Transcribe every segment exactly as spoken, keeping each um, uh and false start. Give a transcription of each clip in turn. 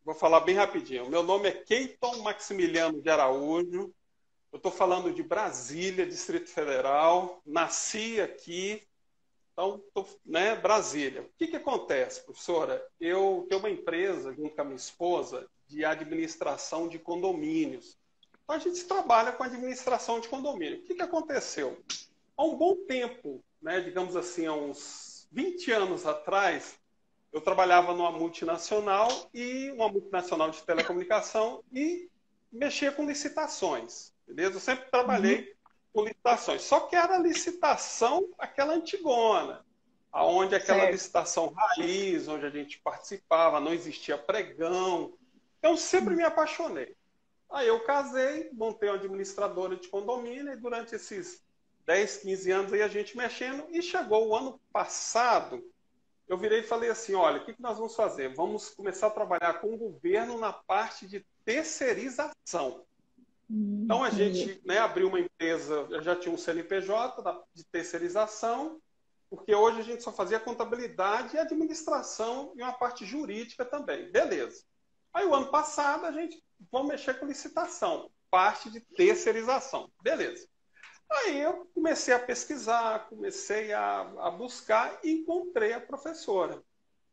Vou falar bem rapidinho. Meu nome é Keyton Maximiliano de Araújo. Eu estou falando de Brasília, Distrito Federal. Nasci aqui, então, tô, né, Brasília. O que, que acontece, professora? Eu tenho uma empresa, junto com a minha esposa, de administração de condomínios. Então, a gente trabalha com administração de condomínio. O que, que aconteceu? Há um bom tempo, né, digamos assim, há uns vinte anos atrás, eu trabalhava numa multinacional, e uma multinacional de telecomunicação, e mexia com licitações. Beleza? Eu sempre Uhum. trabalhei com licitações. Só que era licitação aquela antigona, aonde aquela Certo. licitação raiz, onde a gente participava, não existia pregão. Eu sempre me apaixonei. Aí eu casei, montei uma administradora de condomínio, e durante esses dez, quinze anos aí a gente mexendo, e chegou o ano passado, eu virei e falei assim, olha, o que nós vamos fazer? Vamos começar a trabalhar com o governo na parte de terceirização. Hum, Então a entendi. gente, né, abriu uma empresa, eu já tinha um C N P J de terceirização, porque hoje a gente só fazia contabilidade e administração e uma parte jurídica também. Beleza. Aí o ano passado a gente vamos mexer com licitação, parte de terceirização. Beleza. Aí eu comecei a pesquisar, comecei a, a buscar e encontrei a professora.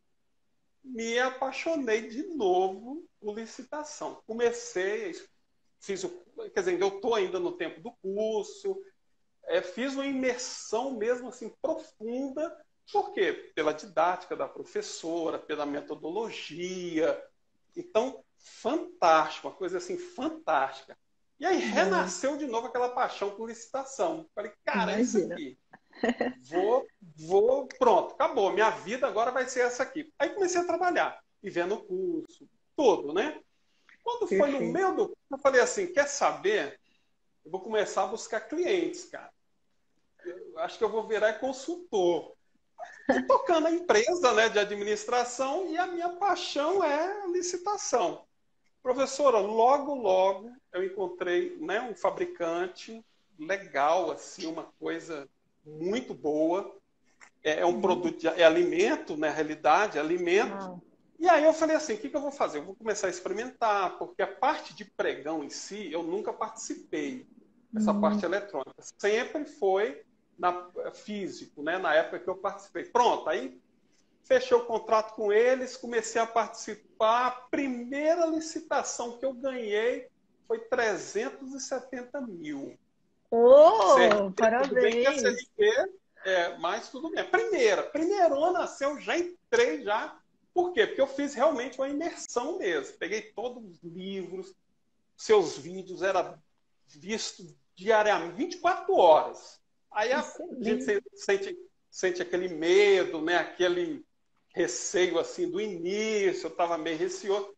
Me apaixonei de novo por licitação. Comecei, fiz o, quer dizer, eu estou ainda no tempo do curso, é, fiz uma imersão mesmo assim profunda. Por quê? Pela didática da professora, pela metodologia. Então, fantástico, uma coisa assim fantástica. E aí Bom, renasceu de novo aquela paixão por licitação. Falei, cara, é isso imagina. aqui. Vou, vou, pronto, acabou. Minha vida agora vai ser essa aqui. Aí comecei a trabalhar, e vendo o curso, tudo, né? Quando foi no Perfeito. meio do curso, eu falei assim, quer saber? Eu vou começar a buscar clientes, cara. Eu acho que eu vou virar consultor. E tocando a empresa, né, de administração, e a minha paixão é a licitação. Professora, logo, logo eu encontrei, né, um fabricante legal, assim, uma coisa muito boa. É, é um Uhum. produto, de, é alimento, na realidade, é alimento. Ah, E aí eu falei assim, o que, que eu vou fazer? Eu vou começar a experimentar, porque a parte de pregão em si, eu nunca participei, essa hum, parte eletrônica. Sempre foi na físico, né, na época que eu participei. Pronto, aí fechei o contrato com eles, comecei a participar. A primeira licitação que eu ganhei foi trezentos e setenta mil. C L oh, T, tudo bem que a parabéns! C L T, é, mas tudo bem. Primeira, primeirona, assim, eu já entrei já. Por quê? Porque eu fiz realmente uma imersão mesmo. Peguei todos os livros, seus vídeos, era visto diariamente, vinte e quatro horas. Aí a gente Excelente. sente, sente aquele medo, né? Aquele receio assim do início, eu estava meio receoso.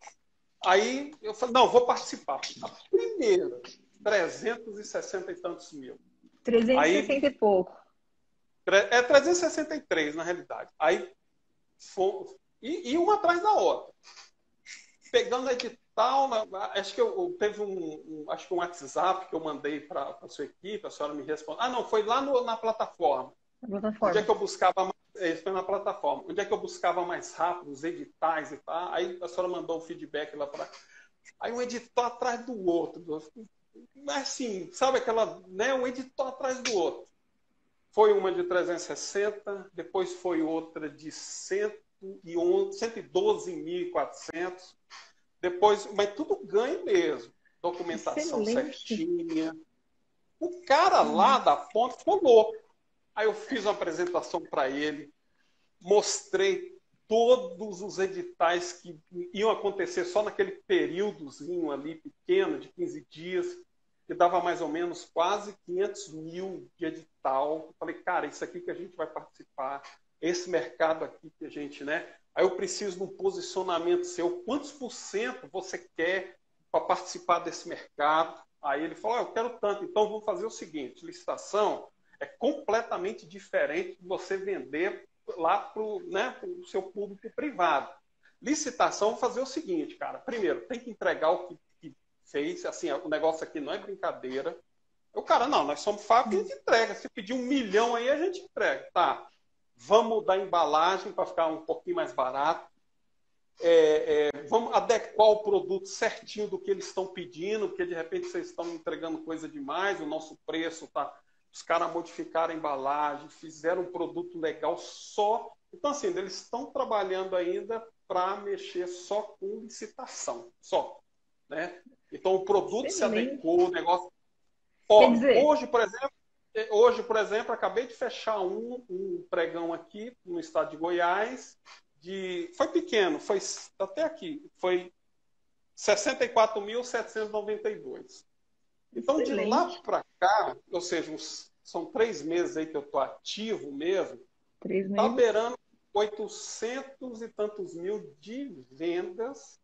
Aí eu falei, não, vou participar. A primeira, trezentos e sessenta e tantos mil. trezentos e Aí, sessenta e pouco. é trezentos e sessenta e três na realidade. Aí, e, e uma atrás da outra. Pegando edital, acho que eu, teve um, um, acho que um WhatsApp que eu mandei para a sua equipe, a senhora me respondeu. Ah, não, foi lá no, na plataforma. A Onde é plataforma. que eu buscava mais, isso foi na plataforma. Onde é que eu buscava mais rápido os editais e tal. Aí a senhora mandou o feedback lá para. Aí um edital atrás do outro. Mas assim, sabe aquela, né, um edital atrás do outro. Foi uma de trezentos e sessenta, depois foi outra de cento e onze, cento e doze mil e quatrocentos. Depois, mas tudo ganho mesmo. Documentação Excelente. certinha. O cara lá Uhum. da ponta ficou louco. Aí eu fiz uma apresentação para ele, mostrei todos os editais que iam acontecer só naquele períodozinho ali pequeno, de quinze dias, que dava mais ou menos quase quinhentos mil de edital. Eu falei, cara, isso aqui que a gente vai participar, esse mercado aqui que a gente, né? Aí eu preciso de um posicionamento seu. Quantos por cento você quer para participar desse mercado? Aí ele falou, oh, eu quero tanto. Então vamos fazer o seguinte, licitação é completamente diferente de você vender lá para o, né, pro seu público privado. Licitação, vamos fazer o seguinte, cara. Primeiro, tem que entregar o que, que fez. Assim, o negócio aqui não é brincadeira. O cara, não, nós somos fábrica e a gente entrega. Se pedir um milhão aí, a gente entrega. Tá, vamos mudar a embalagem para ficar um pouquinho mais barato. É, é, vamos, adequar o produto certinho do que eles estão pedindo, porque de repente vocês estão entregando coisa demais, o nosso preço tá. Os caras modificaram a embalagem, fizeram um produto legal só. Então, assim, eles estão trabalhando ainda para mexer só com licitação, só. Né? Então, o produto Excelente. se adequou, o negócio. Ó, dizer... hoje, por exemplo, hoje, por exemplo, acabei de fechar um, um pregão aqui no estado de Goiás. De... Foi pequeno, foi até aqui, foi sessenta e quatro mil setecentos e noventa e dois. Então, Excelente. de lá para cá, ou seja, uns, são três meses aí que eu estou ativo mesmo, está beirando oitocentos e tantos mil de vendas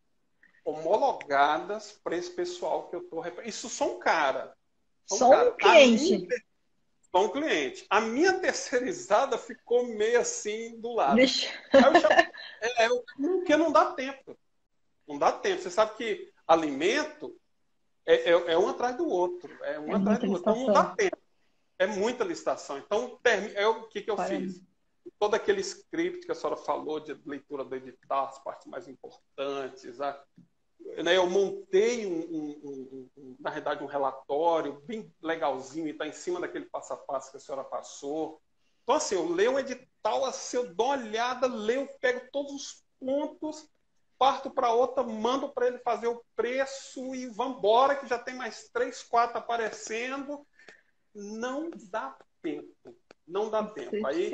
homologadas para esse pessoal que eu estou... Isso só um cara. Só um, cara. um cliente. Minha... Só um cliente. A minha terceirizada ficou meio assim do lado. Deixa... Aí eu chamo... é, eu... Porque não dá tempo. Não dá tempo. Você sabe que alimento é, é, é um atrás do outro. É um é atrás do outro. Licitação. Então não dá tempo. É muita licitação. Então, é o que, que eu Caramba. fiz? Todo aquele script que a senhora falou de leitura do edital, as partes mais importantes. A... Eu montei, um, um, um, na realidade, um relatório bem legalzinho e está em cima daquele passo a passo que a senhora passou. Então, assim, eu leio um edital, assim, eu dou uma olhada, leio, pego todos os pontos, parto para outra, mando para ele fazer o preço e vamos embora, que já tem mais três, quatro aparecendo. Não dá tempo. Não dá tempo. Aí,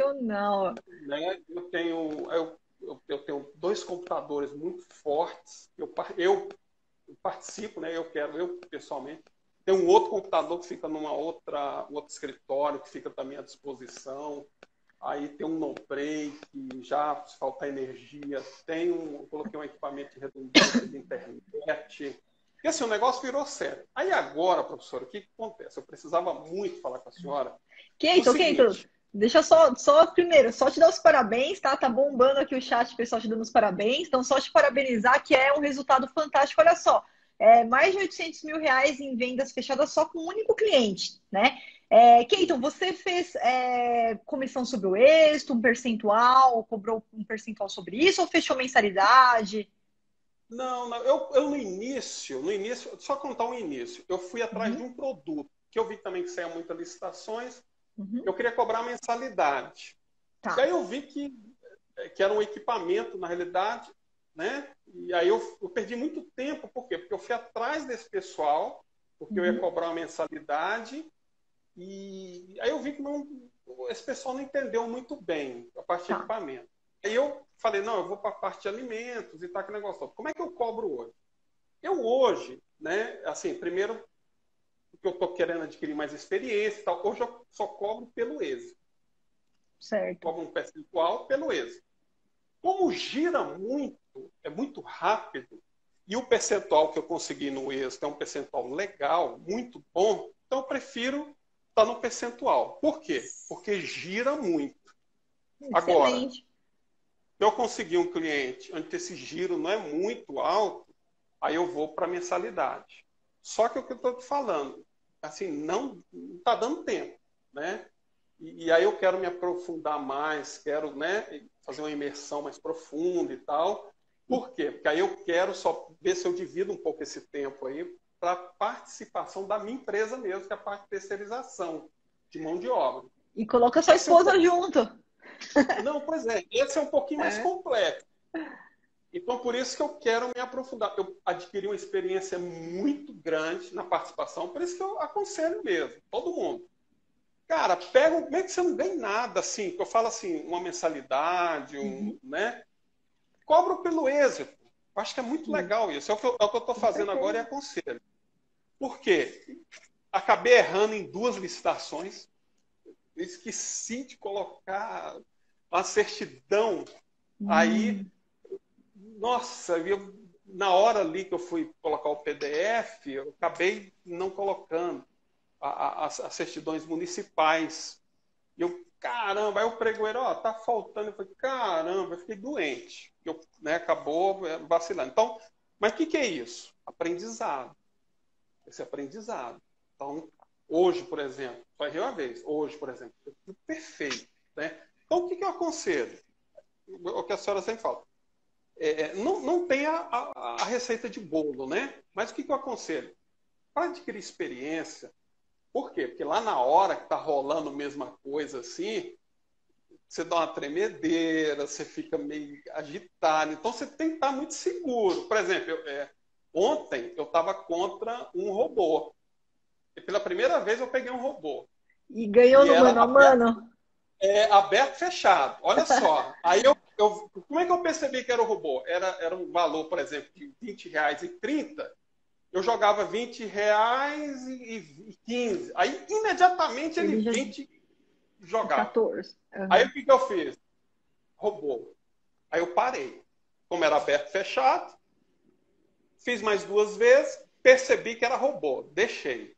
né, eu tenho... Eu, Eu, eu tenho dois computadores muito fortes. Eu, eu, eu participo, né? Eu quero, eu pessoalmente. Tem um outro computador que fica numa outra, outro escritório que fica também à disposição. Aí tem um no-break, já se faltar energia. Tem um, eu coloquei um equipamento de redundância de internet. E assim, o negócio virou sério. Aí agora, professora, o que, que acontece? Eu precisava muito falar com a senhora. Keito, Keito. Deixa eu só, só, primeiro, só te dar os parabéns, tá? Tá bombando aqui o chat, o pessoal te dando os parabéns. Então, só te parabenizar, que é um resultado fantástico. Olha só, é, mais de oitocentos mil reais em vendas fechadas só com um único cliente, né? É, Keito, você fez é, comissão sobre o êxito, um percentual, cobrou um percentual sobre isso ou fechou mensalidade? Não, não. Eu, eu no início, no início, só contar um início, eu fui atrás uhum. de um produto, que eu vi também que saía muitas licitações. Uhum. Eu queria cobrar mensalidade. Tá. E aí eu vi que, que era um equipamento, na realidade, né? E aí eu, eu perdi muito tempo. Por quê? Porque eu fui atrás desse pessoal, porque uhum. eu ia cobrar uma mensalidade, e aí eu vi que não, esse pessoal não entendeu muito bem a parte tá. de equipamento. Aí eu falei, não, eu vou para a parte de alimentos e tal, que negócio todo. Como é que eu cobro hoje? Eu hoje, né? Assim, primeiro... porque eu estou querendo adquirir mais experiência e tal. Hoje eu só cobro pelo êxito. Certo. Cobro um percentual pelo êxito. Como gira muito, é muito rápido, e o percentual que eu consegui no êxito é um percentual legal, muito bom, então eu prefiro estar no percentual. Por quê? Porque gira muito. Excelente. Agora, se eu conseguir um cliente onde esse giro não é muito alto, aí eu vou para a mensalidade. Só que o que eu estou te falando, assim, não está dando tempo, né? E, e aí eu quero me aprofundar mais, quero, né, fazer uma imersão mais profunda e tal. Por quê? Porque aí eu quero só ver se eu divido um pouco esse tempo aí para participação da minha empresa mesmo, que é a parte de terceirização de mão de obra. E coloca sua esse esposa é um... junto. Não, pois é, esse é um pouquinho mais é. complexo. Então, por isso que eu quero me aprofundar. Eu adquiri uma experiência muito grande na participação, por isso que eu aconselho mesmo, todo mundo. Cara, pega, como é que você não ganha nada, assim, que eu falo assim, uma mensalidade, um, uhum. né? Cobro pelo êxito. Eu acho que é muito uhum. legal isso. É o que eu estou fazendo agora e aconselho. Por quê? Acabei errando em duas licitações. Eu esqueci de colocar uma certidão. Uhum. Aí... Nossa, eu, na hora ali que eu fui colocar o P D F, eu acabei não colocando a, a, as, as certidões municipais. E eu, caramba, aí o pregoeiro, ó, tá faltando. Eu falei, caramba, eu fiquei doente. Eu, né, acabou vacilando. Então, mas o que, que é isso? Aprendizado. Esse aprendizado. Então, hoje, por exemplo, só errei uma vez. Hoje, por exemplo, perfeito. Né? Então, o que, que eu aconselho? O que a senhora sempre fala. é, não, não tem a, a, a receita de bolo, né? Mas o que, que eu aconselho? Para adquirir experiência, por quê? Porque lá na hora que está rolando a mesma coisa assim, você dá uma tremedeira, você fica meio agitado. Então você tem que estar muito seguro. Por exemplo, eu, é, ontem eu estava contra um robô. E pela primeira vez eu peguei um robô. E ganhou E no era mano a aberto, mano? é, aberto fechado. Olha só. Aí eu, eu, como é que eu percebi que era o robô? Era, era um valor, por exemplo, de vinte reais e trinta. Eu jogava vinte reais e, e quinze. Aí imediatamente ele Ele já vinte jogava. quatorze. Aí Uhum. o que, que eu fiz? Robô. Aí eu parei. Como era aberto fechado, fiz mais duas vezes, percebi que era robô. Deixei.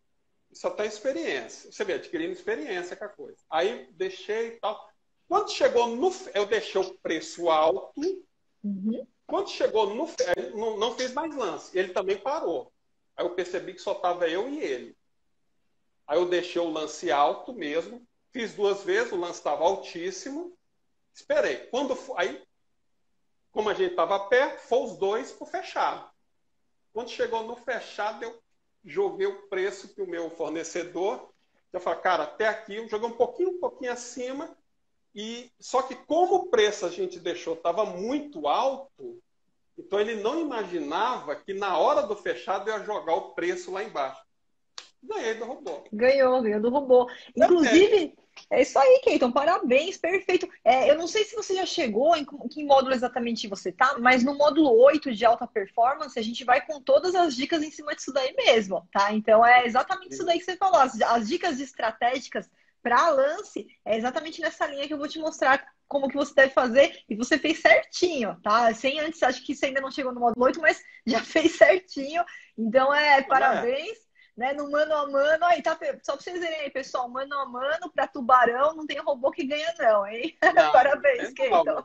Só tem experiência. Você vê, adquirindo experiência com a coisa. Aí deixei e tal. Quando chegou no. Eu deixei o preço alto. Uhum. Quando chegou no. Não, não fiz mais lance. Ele também parou. Aí eu percebi que só estava eu e ele. Aí eu deixei o lance alto mesmo. Fiz duas vezes, o lance estava altíssimo. Esperei. Quando aí, como a gente estava perto, foi os dois para o fechado. Quando chegou no fechado, eu joguei o preço que o meu fornecedor. Eu falei, cara, até aqui eu joguei um pouquinho, um pouquinho acima. E só que como o preço a gente deixou estava muito alto, então ele não imaginava que na hora do fechado eu ia jogar o preço lá embaixo. Ganhei do robô. Ganhou, ganhou do robô. Inclusive, é isso aí, Keyton. Parabéns, perfeito. É, eu não sei se você já chegou, em que módulo exatamente você tá, mas no módulo oito de alta performance, a gente vai com todas as dicas em cima disso daí mesmo, tá? Então é exatamente isso daí que você falou. As, as dicas estratégicas para lance é exatamente nessa linha que eu vou te mostrar como que você deve fazer, e você fez certinho, tá? Sem antes, acho que você ainda não chegou no módulo oito, mas já fez certinho. Então é, parabéns. Né, no mano a mano, aí tá, só pra vocês verem aí, pessoal, mano a mano pra tubarão não tem robô que ganha não, hein? Não, Parabéns, é Keyton.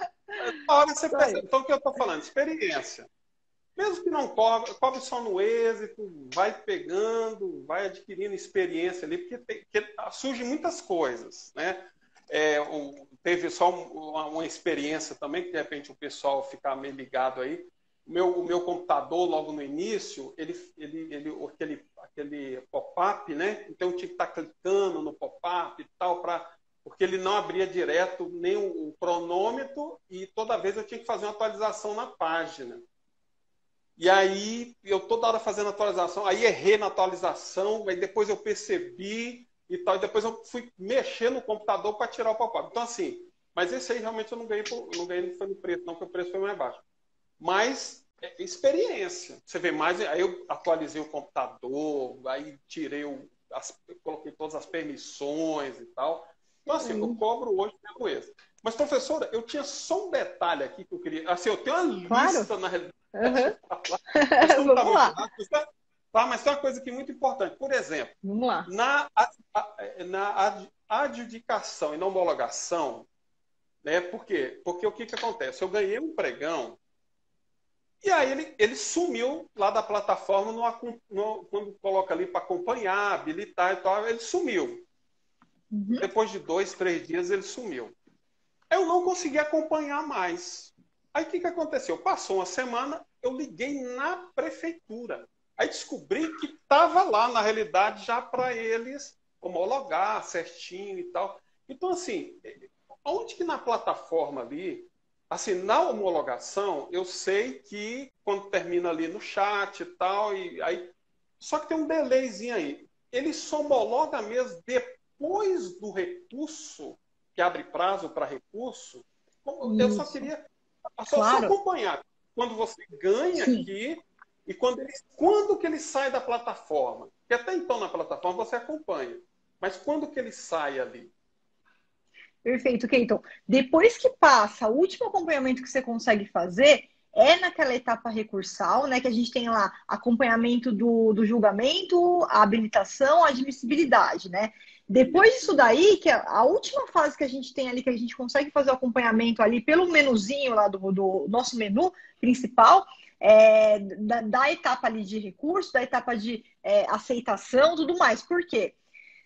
na hora você Isso percebe. aí. Então, o que eu estou falando? Experiência. Mesmo que não cobre, cobre só no êxito, vai pegando, vai adquirindo experiência ali, porque, tem, porque surgem muitas coisas, né? É, um, teve só um, uma, uma experiência também, que de repente o pessoal ficar meio ligado aí. O meu, o meu computador, logo no início, ele, ele, ele, aquele, aquele pop-up, né? Então eu tinha que estar clicando no pop-up e tal, pra, porque ele não abria direto nem o, o cronômetro e toda vez eu tinha que fazer uma atualização na página. E aí, eu toda hora fazendo atualização, aí errei na atualização, aí depois eu percebi e tal, e depois eu fui mexer no computador para tirar o pop-up. Então, assim, mas esse aí realmente eu não ganhei, eu não ganhei foi no preço, não, porque o preço foi mais baixo. Mas, é, experiência. Você vê mais, aí eu atualizei o computador, aí tirei o, as, eu coloquei todas as permissões e tal. Então, assim, eu cobro hoje pelo esse. Mas, professora, eu tinha só um detalhe aqui que eu queria. Assim, eu tenho uma Claro. lista na realidade. Uhum. Mas como está Vamos muito lá. rápido, tá? Tá, mas tem uma coisa aqui muito importante. Por exemplo, Vamos lá. na, na adjudicação e na homologação, né? Por quê? Porque o que, que acontece? Eu ganhei um pregão e aí ele, ele sumiu lá da plataforma no, no, quando coloca ali para acompanhar, habilitar e tal, ele sumiu. Uhum. Depois de dois, três dias ele sumiu. Eu não consegui acompanhar mais. Aí o que, que aconteceu? Passou uma semana, eu liguei na prefeitura. Aí descobri que estava lá, na realidade, já para eles homologar certinho e tal. Então, assim, onde que na plataforma ali, assim, na homologação, eu sei que quando termina ali no chat e tal, e aí, só que tem um delayzinho aí. Ele só homologa mesmo depois do recurso, que abre prazo para recurso. Eu só Isso. queria só, só Claro. acompanhar quando você ganha Sim. aqui e quando, ele, quando que ele sai da plataforma. Porque até então na plataforma você acompanha. Mas quando que ele sai ali? Perfeito, Keyton. Depois que passa, o último acompanhamento que você consegue fazer é naquela etapa recursal, né? Que a gente tem lá acompanhamento do, do julgamento, a habilitação, a admissibilidade, né? Depois disso daí, que é a última fase que a gente tem ali, que a gente consegue fazer o acompanhamento ali pelo menuzinho lá do, do nosso menu principal, é, da, da etapa ali de recurso, da etapa de é, aceitação, tudo mais. Por quê?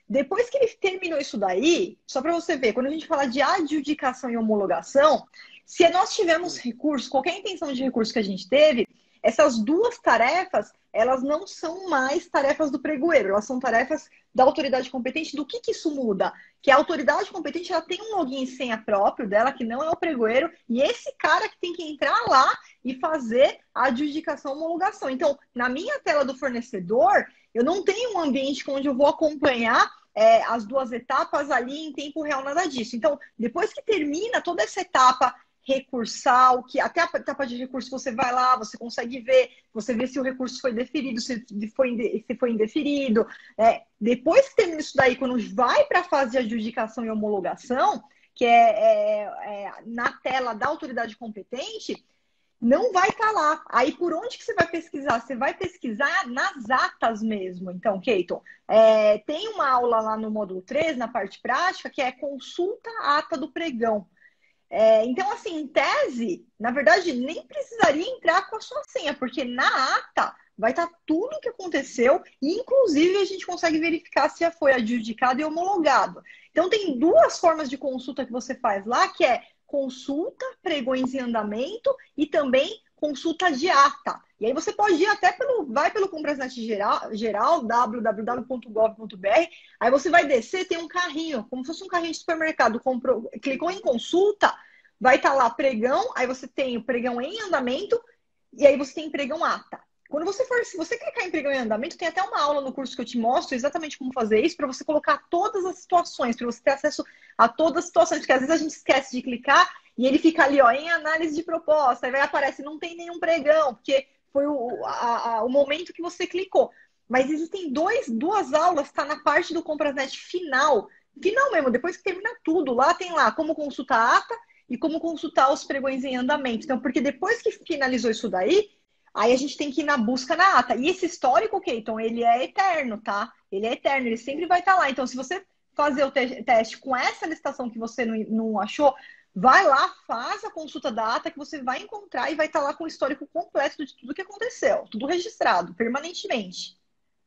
Depois que ele terminou isso daí, só para você ver, quando a gente fala de adjudicação e homologação, se nós tivermos recurso, qualquer intenção de recurso que a gente teve, essas duas tarefas, elas não são mais tarefas do pregoeiro, elas são tarefas da autoridade competente. Do que, que isso muda? Que a autoridade competente ela tem um login e senha próprio dela, que não é o pregoeiro, e esse cara que tem que entrar lá e fazer a adjudicação e homologação. Então, na minha tela do fornecedor, eu não tenho um ambiente onde eu vou acompanhar é, as duas etapas ali em tempo real, nada disso. Então, depois que termina toda essa etapa recursal, que até a etapa de recurso você vai lá, você consegue ver, você vê se o recurso foi deferido, se foi, se foi indeferido. É, depois que termina isso daí, quando vai para a fase de adjudicação e homologação, que é, é, é na tela da autoridade competente, não vai estar lá. Aí, por onde que você vai pesquisar? Você vai pesquisar nas atas mesmo. Então, Keiton, é, tem uma aula lá no módulo três, na parte prática, que é consulta a ata do pregão. É, então, assim, em tese, na verdade, nem precisaria entrar com a sua senha, porque na ata vai estar tudo o que aconteceu, e inclusive a gente consegue verificar se já foi adjudicado e homologado. Então, tem duas formas de consulta que você faz lá, que é consulta, pregões em andamento e também consulta de ata. E aí você pode ir até pelo, vai pelo Comprasnet geral, geral w w w ponto gov ponto b r, aí você vai descer, tem um carrinho, como se fosse um carrinho de supermercado, comprou, clicou em consulta, vai estar lá pregão, aí você tem o pregão em andamento, e aí você tem pregão ata. Quando você for, se você clicar em pregão em andamento, tem até uma aula no curso que eu te mostro exatamente como fazer isso, para você colocar todas as situações, para você ter acesso a todas as situações, porque às vezes a gente esquece de clicar e ele fica ali, ó, em análise de proposta, aí vai aparecer, não tem nenhum pregão, porque foi o, a, a, o momento que você clicou. Mas existem dois, duas aulas, tá na parte do Comprasnet final, final mesmo, depois que termina tudo, lá tem lá como consultar a ata e como consultar os pregões em andamento. Então, porque depois que finalizou isso daí, aí a gente tem que ir na busca na ata. E esse histórico, Keiton, ele é eterno, tá? Ele é eterno, ele sempre vai estar lá. Então, se você fazer o te teste com essa listação que você não, não achou, vai lá, faz a consulta da ata que você vai encontrar e vai estar lá com o histórico completo de tudo que aconteceu. Tudo registrado, permanentemente.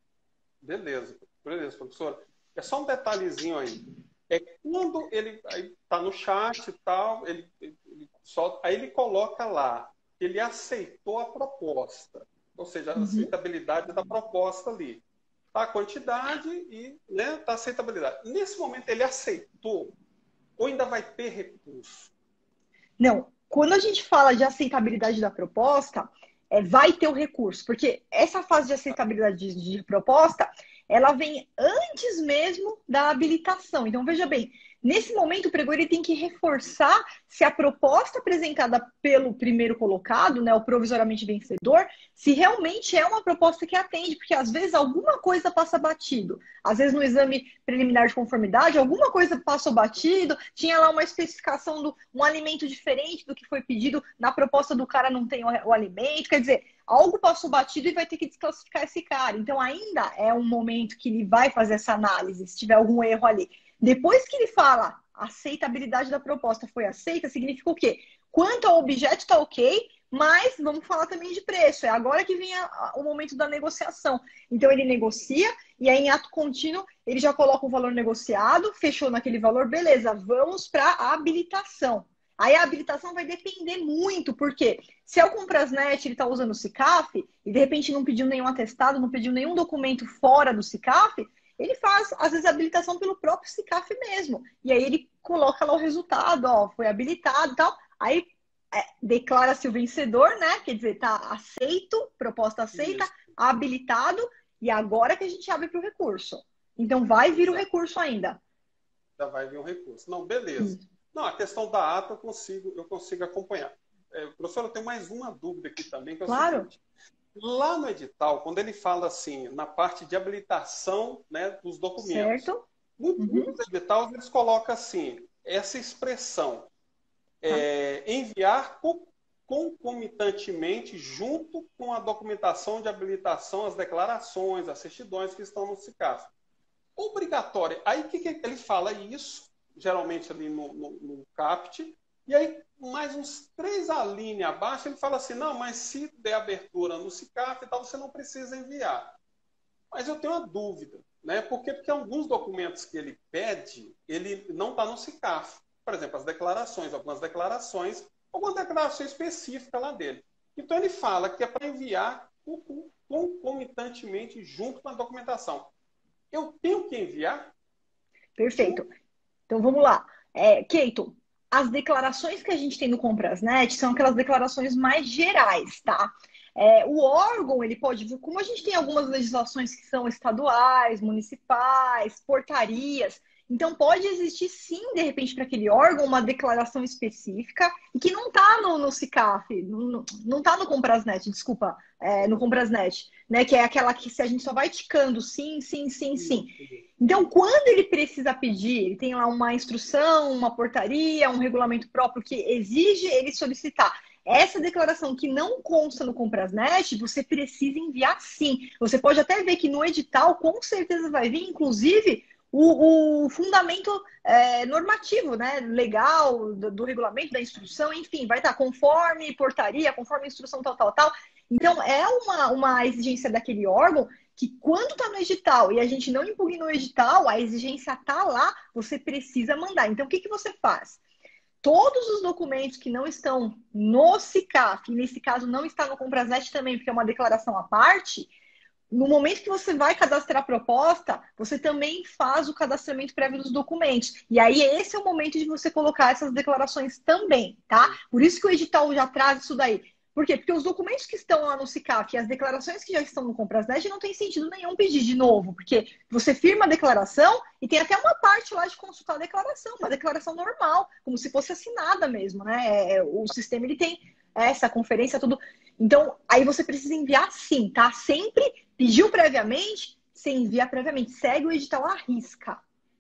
Beleza, beleza, professora. É só um detalhezinho aí. É quando ele está no chat e tal, ele, ele, só, aí ele coloca lá que ele aceitou a proposta, ou seja, a Uhum. aceitabilidade da proposta ali. Tá a quantidade e né, tá a aceitabilidade. Nesse momento ele aceitou ou ainda vai ter recurso? Não, quando a gente fala de aceitabilidade da proposta, é, vai ter o recurso, porque essa fase de aceitabilidade de, de proposta, ela vem antes mesmo da habilitação. Então, veja bem, nesse momento o pregoeiro tem que reforçar se a proposta apresentada pelo primeiro colocado, né, o provisoriamente vencedor, se realmente é uma proposta que atende, porque às vezes alguma coisa passa batido. Às vezes no exame preliminar de conformidade, alguma coisa passou batido, tinha lá uma especificação de um alimento diferente do que foi pedido, na proposta do cara não tem o, o alimento, quer dizer, algo passou batido e vai ter que desclassificar esse cara. Então ainda é um momento que ele vai fazer essa análise, se tiver algum erro ali. Depois que ele fala a aceitabilidade da proposta foi aceita, significa o quê? Quanto ao objeto está ok, mas vamos falar também de preço. É agora que vem a, a, o momento da negociação. Então ele negocia e aí em ato contínuo ele já coloca o valor negociado, fechou naquele valor, beleza, vamos para a habilitação. Aí a habilitação vai depender muito, porque se é o Comprasnet, ele está usando o SICAF e de repente não pediu nenhum atestado, não pediu nenhum documento fora do SICAF, ele faz, às vezes, a habilitação pelo próprio SICAF mesmo. E aí ele coloca lá o resultado, ó, foi habilitado e tal. Aí é, declara-se o vencedor, né? Quer dizer, tá aceito, proposta aceita, Isso. habilitado, e agora que a gente abre para o recurso. Então vai vir o recurso ainda. Já vai vir um recurso. Não, beleza. Isso. Não, a questão da ata eu consigo, eu consigo acompanhar. É, professora, eu tenho mais uma dúvida aqui também, que é o claro. seguinte. Lá no edital, quando ele fala assim, na parte de habilitação, né, dos documentos, certo. Muitos, Uhum. muitos editais eles colocam assim, essa expressão, é, enviar concomitantemente junto com a documentação de habilitação, as declarações, as certidões que estão no SICAF. Obrigatório. Aí o que, que ele fala? Isso, geralmente ali no, no, no CAPT, e aí mais uns três alíneas abaixo, ele fala assim, não, mas se der abertura no SICAF e tal, você não precisa enviar. Mas eu tenho uma dúvida, né? Por quê? Porque alguns documentos que ele pede, ele não está no SICAF. Por exemplo, as declarações, algumas declarações, alguma declaração específica lá dele. Então ele fala que é para enviar concomitantemente junto com a documentação. Eu tenho que enviar? Perfeito. Então vamos lá. É, Keito, as declarações que a gente tem no Comprasnet são aquelas declarações mais gerais, tá? É, o órgão, ele pode, como a gente tem algumas legislações que são estaduais, municipais, portarias, então pode existir sim, de repente, para aquele órgão, uma declaração específica e que não está no, no SICAF, não está no Comprasnet, desculpa, é, no Comprasnet, né? Que é aquela que se a gente só vai ticando sim, sim, sim, sim. Então, quando ele precisa pedir, ele tem lá uma instrução, uma portaria, um regulamento próprio que exige ele solicitar essa declaração que não consta no Comprasnet, você precisa enviar sim. Você pode até ver que no edital, com certeza vai vir, inclusive, o, o fundamento é, normativo, né? Legal, do, do regulamento, da instrução, enfim, vai estar conforme portaria, conforme instrução, tal, tal, tal. Então, é uma, uma exigência daquele órgão que quando está no edital e a gente não impugna o edital, a exigência está lá, você precisa mandar. Então, o que, que você faz? Todos os documentos que não estão no SICAF, e nesse caso não está no Comprasnet também, porque é uma declaração à parte, no momento que você vai cadastrar a proposta, você também faz o cadastramento prévio dos documentos. E aí esse é o momento de você colocar essas declarações também, tá? Por isso que o edital já traz isso daí. Por quê? Porque os documentos que estão lá no SICAF e as declarações que já estão no Comprasnet não tem sentido nenhum pedir de novo, porque você firma a declaração e tem até uma parte lá de consultar a declaração, uma declaração normal, como se fosse assinada mesmo, né? É, o sistema ele tem essa conferência, tudo. Então, aí você precisa enviar sim, tá? Sempre pediu previamente, você envia previamente. Segue o edital à risca.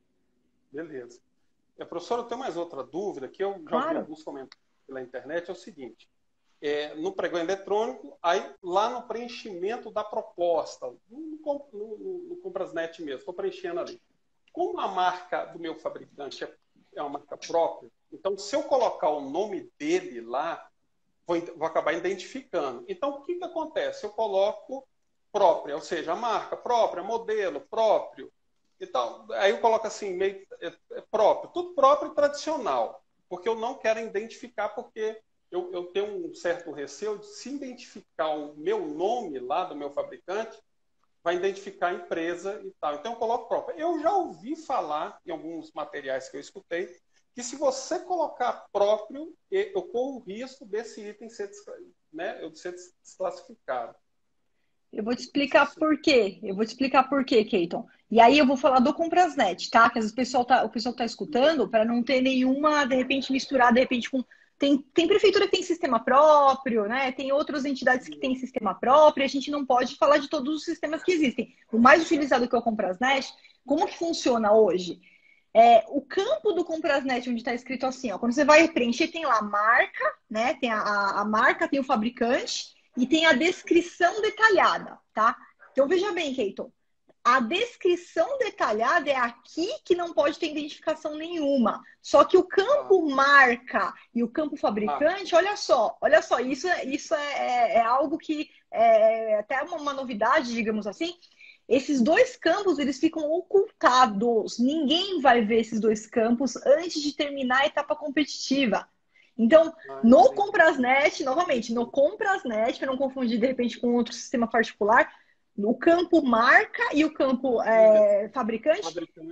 Beleza. E, professora, eu tenho mais outra dúvida, que eu já Claro. vi alguns comentários pela internet, é o seguinte. É, no pregão eletrônico, aí lá no preenchimento da proposta, no, no, no, no Comprasnet mesmo, estou preenchendo ali. Como a marca do meu fabricante é, é uma marca própria, então se eu colocar o nome dele lá, vou, vou acabar identificando. Então o que, que acontece? Eu coloco própria, ou seja, a marca própria, modelo próprio, então, aí eu coloco assim, meio é, é próprio, tudo próprio e tradicional, porque eu não quero identificar, porque Eu, eu tenho um certo receio de se identificar o meu nome lá do meu fabricante, vai identificar a empresa e tal. Então eu coloco próprio. Eu já ouvi falar, em alguns materiais que eu escutei, que se você colocar próprio, eu corro o risco desse item ser, né, eu ser desclassificado. Eu vou te explicar por quê. Eu vou te explicar por quê, Keiton. E aí eu vou falar do Comprasnet, tá? Que às vezes o pessoal tá, o pessoal tá escutando para não ter nenhuma, de repente, misturar, de repente, com. Tem, tem prefeitura que tem sistema próprio, né? Tem outras entidades que têm sistema próprio, e a gente não pode falar de todos os sistemas que existem. O mais utilizado que é o Comprasnet, como que funciona hoje? É, o campo do Comprasnet, onde está escrito assim, ó, quando você vai preencher, tem lá a marca, né? Tem a, a marca, tem o fabricante e tem a descrição detalhada, tá? Então veja bem, Keiton. A descrição detalhada é aqui que não pode ter identificação nenhuma. Só que o campo marca e o campo fabricante, olha só, olha só, isso, isso é, é, é algo que é até uma, uma novidade, digamos assim. Esses dois campos, eles ficam ocultados. Ninguém vai ver esses dois campos antes de terminar a etapa competitiva. Então, no Comprasnet, novamente, no Comprasnet, para não confundir de repente com outro sistema particular, o campo marca e o campo é, fabricante,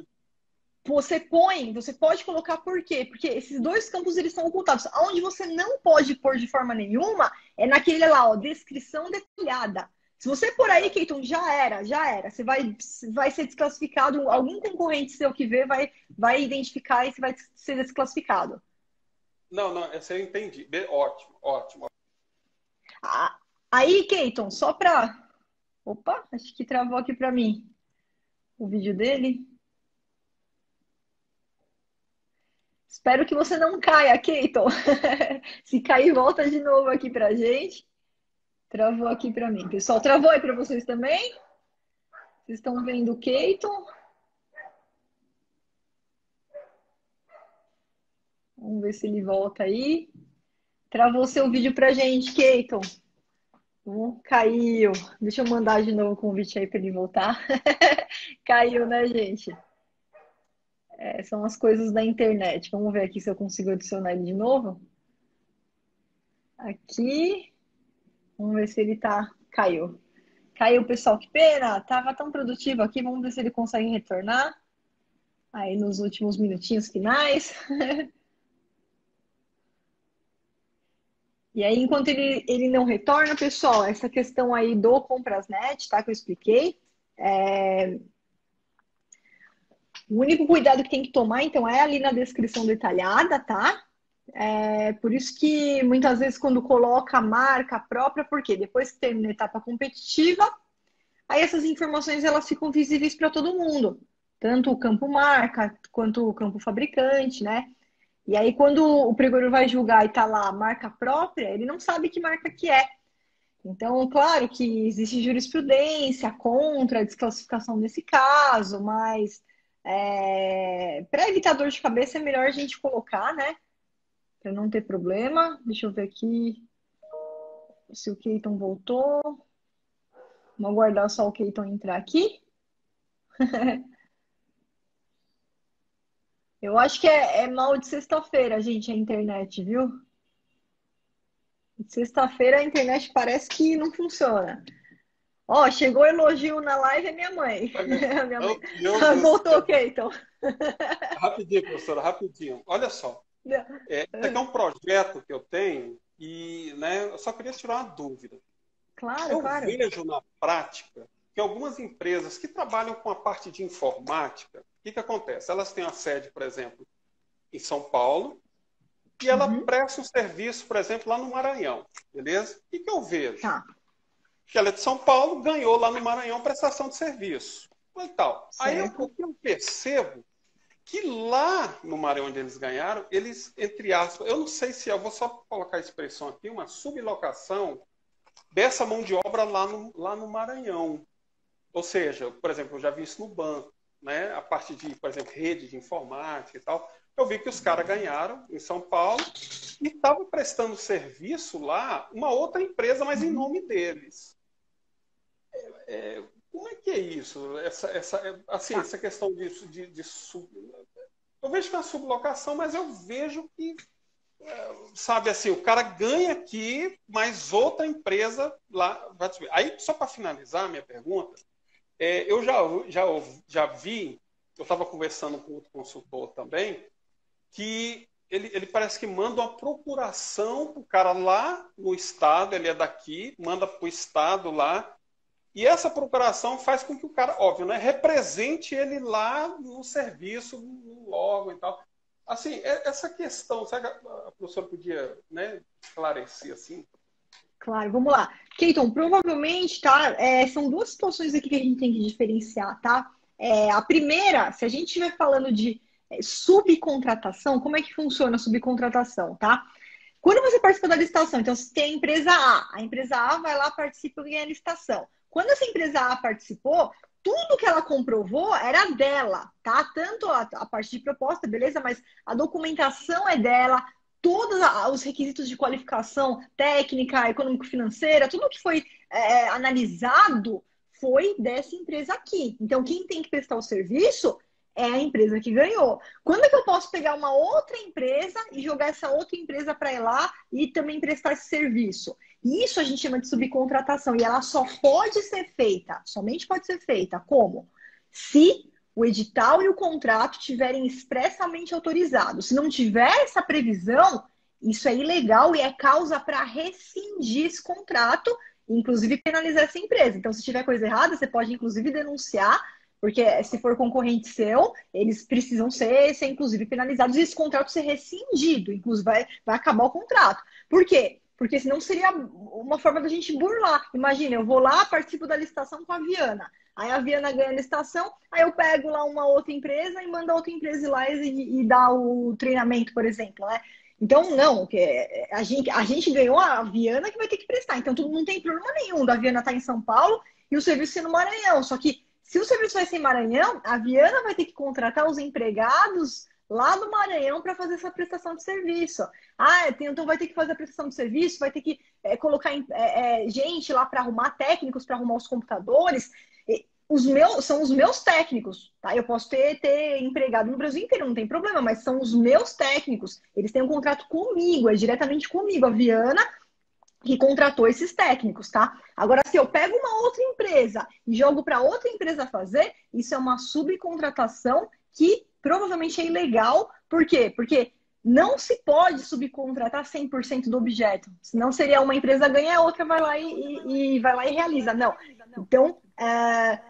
você põe, você pode colocar por quê? Porque esses dois campos eles são ocultados. Onde você não pode pôr de forma nenhuma é naquele lá, ó, descrição detalhada. Se você por aí, Keiton, já era, já era. Você vai, vai ser desclassificado, algum concorrente seu que vê vai, vai identificar e você vai ser desclassificado. Não, não, essa eu entendi. Ótimo, ótimo. Aí, Keiton, só para... Opa, acho que travou aqui para mim o vídeo dele. Espero que você não caia, Keiton. Se cair, volta de novo aqui para a gente. Travou aqui para mim. Pessoal, travou aí para vocês também? Vocês estão vendo o Keiton? Vamos ver se ele volta aí. Travou seu vídeo para a gente, Keiton. Hum, caiu. Deixa eu mandar de novo o convite aí para ele voltar. Caiu, né, gente? É, são as coisas da internet. Vamos ver aqui se eu consigo adicionar ele de novo. Aqui. Vamos ver se ele tá. Caiu. Caiu, pessoal. Que pena. Tava tão produtivo aqui. Vamos ver se ele consegue retornar. Aí nos últimos minutinhos finais. E aí, enquanto ele, ele não retorna, pessoal, essa questão aí do Comprasnet, tá? Que eu expliquei. É, o único cuidado que tem que tomar, então, é ali na descrição detalhada, tá? É por isso que muitas vezes quando coloca a marca própria, porque depois que termina a etapa competitiva, aí essas informações elas ficam visíveis para todo mundo, tanto o campo marca quanto o campo fabricante, né? E aí quando o pregoeiro vai julgar e tá lá a marca própria, ele não sabe que marca que é. Então, claro que existe jurisprudência contra a desclassificação nesse caso, mas é, para evitar dor de cabeça é melhor a gente colocar, né? Para não ter problema. Deixa eu ver aqui se o Keyton voltou. Vamos aguardar só o Keyton entrar aqui. Eu acho que é, é mal de sexta-feira, gente, a internet, viu? De sexta-feira a internet parece que não funciona. Ó, chegou elogio na live, é minha mãe. Minha mãe. Meu Deus do Voltou, céu. Keyton. Rapidinho, professora, rapidinho. Olha só. É, isso aqui é um projeto que eu tenho e, né, eu só queria tirar uma dúvida. Claro, Eu claro. vejo na prática que algumas empresas que trabalham com a parte de informática, o que, que acontece? Elas têm a sede, por exemplo, em São Paulo e ela Uhum. presta um serviço, por exemplo, lá no Maranhão, beleza? O que, que eu vejo? Tá. Que ela é de São Paulo, ganhou lá no Maranhão prestação de serviço. E tal. Aí eu, o Certo. que eu percebo que lá no Maranhão onde eles ganharam, eles, entre aspas, eu não sei se, eu vou só colocar a expressão aqui, uma sublocação dessa mão de obra lá no, lá no Maranhão. Ou seja, por exemplo, eu já vi isso no banco, né? A parte de, por exemplo, rede de informática e tal. Eu vi que os caras ganharam em São Paulo e estavam prestando serviço lá uma outra empresa, mas em Uhum. nome deles. É, como é que é isso? Essa, essa, assim, Tá. essa questão de, de, de sub... Eu vejo que é uma sublocação, mas eu vejo que, sabe assim, o cara ganha aqui, mas outra empresa lá vai subir. Aí, só para finalizar a minha pergunta, é, eu já, já, já vi, eu estava conversando com outro consultor também, que ele, ele parece que manda uma procuração para o cara lá no estado, ele é daqui, manda para o estado lá, e essa procuração faz com que o cara, óbvio, né, represente ele lá no serviço, no órgão e tal. Assim, essa questão, sabe, a professora podia, né, esclarecer assim? Claro, vamos lá. Keyton, provavelmente, tá? É, são duas situações aqui que a gente tem que diferenciar, tá? É, a primeira, se a gente estiver falando de é, subcontratação, como é que funciona a subcontratação, tá? Quando você participa da licitação, então você tem a empresa A, a empresa A vai lá, participa e ganha a licitação. Quando essa empresa A participou, tudo que ela comprovou era dela, tá? Tanto a, a parte de proposta, beleza, mas a documentação é dela, todos os requisitos de qualificação técnica, econômico-financeira, tudo que foi é, analisado foi dessa empresa aqui. Então, quem tem que prestar o serviço é a empresa que ganhou. Quando é que eu posso pegar uma outra empresa e jogar essa outra empresa para ir lá e também prestar esse serviço? Isso a gente chama de subcontratação e ela só pode ser feita, somente pode ser feita, como? Se o edital e o contrato tiverem expressamente autorizados. Se não tiver essa previsão, isso é ilegal e é causa para rescindir esse contrato, inclusive penalizar essa empresa. Então, se tiver coisa errada, você pode inclusive denunciar, porque se for concorrente seu, eles precisam ser, ser inclusive penalizados e esse contrato ser rescindido, inclusive vai, vai acabar o contrato. Por quê? Porque senão seria uma forma da gente burlar. Imagina, eu vou lá, participo da licitação com a Viana. Aí a Viana ganha a licitação, aí eu pego lá uma outra empresa e mando a outra empresa ir lá e, e dar o treinamento, por exemplo, né? Então, não, a gente, a gente ganhou a Viana que vai ter que prestar. Então, tudo, não tem problema nenhum da Viana estar em São Paulo e o serviço ser no Maranhão. Só que, se o serviço vai ser em Maranhão, a Viana vai ter que contratar os empregados lá do Maranhão para fazer essa prestação de serviço. Ah, tem, então vai ter que fazer a prestação de serviço, vai ter que é, colocar é, é, gente lá para arrumar, técnicos para arrumar os computadores. E os meus, são os meus técnicos, tá? Eu posso ter, ter empregado no Brasil inteiro, não tem problema, mas são os meus técnicos. Eles têm um contrato comigo, é diretamente comigo, a Viana, que contratou esses técnicos, tá? Agora, se eu pego uma outra empresa e jogo para outra empresa fazer, isso é uma subcontratação que provavelmente é ilegal. Por quê? Porque não se pode subcontratar cem por cento do objeto. Senão seria uma empresa ganha, a outra vai lá e, e, e vai lá e realiza. Não. Então, é,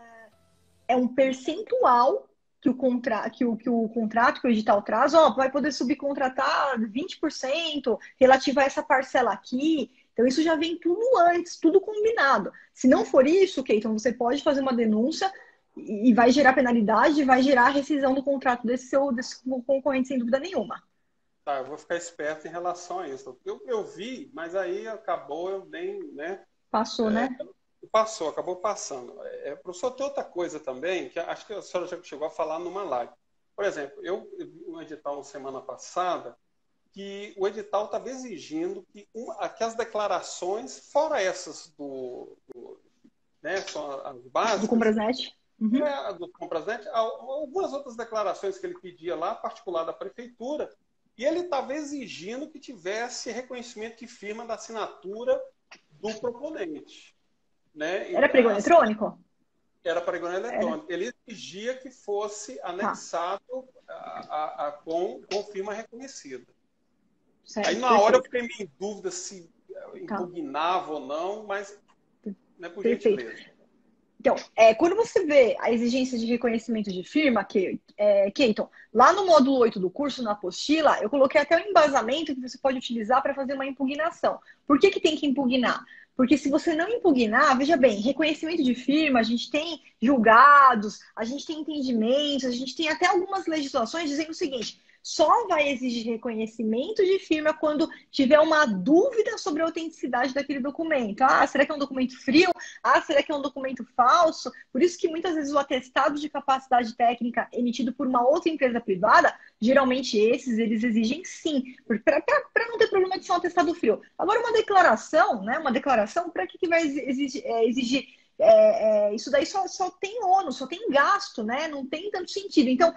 é um percentual que o, contra, que, o, que o contrato, que o edital traz, ó, vai poder subcontratar vinte por cento relativo a essa parcela aqui. Então, isso já vem tudo antes, tudo combinado. Se não for isso, Keyton, você pode fazer uma denúncia e vai gerar penalidade, vai gerar a rescisão do contrato desse seu desse concorrente, sem dúvida nenhuma. Tá, eu vou ficar esperto em relação a isso. Eu, eu vi, mas aí acabou, eu nem, né? Passou, é, né? Passou, acabou passando. É, professor, tem outra coisa também, que acho que a senhora já chegou a falar numa live. Por exemplo, eu vi um edital semana passada, que o edital estava exigindo que, uma, que as declarações, fora essas do, do né, são as básicas, do Comprasnet, uhum. é, do Comprasnet, algumas outras declarações que ele pedia lá, particular da prefeitura, e ele estava exigindo que tivesse reconhecimento de firma da assinatura do proponente. Né? Era pregão eletrônico? Era pregão eletrônico. Era. Ele exigia que fosse anexado ah. a, a, a, com, com firma reconhecida. Certo, aí, na perfeito. hora, eu fiquei meio em dúvida se impugnava tá. ou não, mas né, por perfeito. gentileza. Então, é, quando você vê a exigência de reconhecimento de firma, que, é, Keyton, lá no módulo oito do curso, na apostila, eu coloquei até um embasamento que você pode utilizar para fazer uma impugnação. Por que que tem que impugnar? Porque se você não impugnar, veja bem, reconhecimento de firma, a gente tem julgados, a gente tem entendimentos, a gente tem até algumas legislações dizendo o seguinte: só vai exigir reconhecimento de firma quando tiver uma dúvida sobre a autenticidade daquele documento. Ah, será que é um documento frio? Ah, será que é um documento falso? Por isso que muitas vezes o atestado de capacidade técnica emitido por uma outra empresa privada, geralmente esses, eles exigem sim, para não ter problema de ser um atestado frio. Agora, uma declaração, né? Uma declaração, para que, que vai exigir... É, exigir é, é, isso daí só, só tem ônus, só tem gasto, né? Não tem tanto sentido. Então,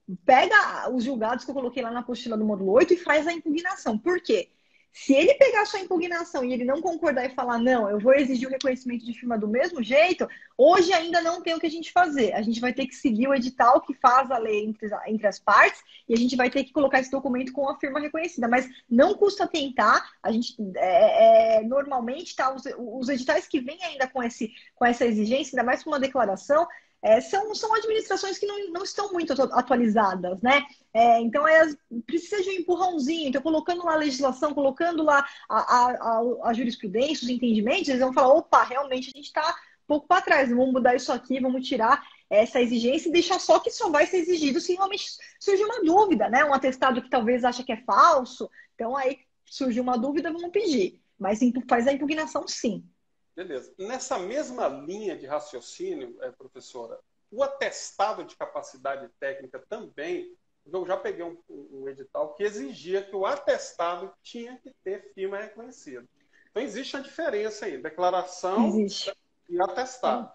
pega os julgados que eu coloquei lá na apostila do módulo oito e faz a impugnação. Por quê? Se ele pegar a sua impugnação e ele não concordar e falar, não, eu vou exigir o reconhecimento de firma do mesmo jeito, hoje ainda não tem o que a gente fazer. A gente vai ter que seguir o edital que faz a lei entre, entre as partes e a gente vai ter que colocar esse documento com a firma reconhecida. Mas não custa tentar. A gente, é, é, normalmente, tá, os, os editais que vêm ainda com, esse, com essa exigência, ainda mais com uma declaração, É, são, são administrações que não, não estão muito atualizadas, né? É, então, é, precisa de um empurrãozinho. Então, colocando lá a legislação, colocando lá a, a, a, a jurisprudência, os entendimentos, eles vão falar, opa, realmente a gente está um pouco para trás, vamos mudar isso aqui, vamos tirar essa exigência e deixar só que só vai ser exigido se realmente surgir uma dúvida, né? Um atestado que talvez acha que é falso. Então, aí surgiu uma dúvida, vamos pedir. Mas faz a impugnação, sim. Beleza. Nessa mesma linha de raciocínio, é, professora, o atestado de capacidade técnica também, eu já peguei um, um edital que exigia que o atestado tinha que ter firma reconhecida. Então, existe a diferença aí, declaração existe. E atestado.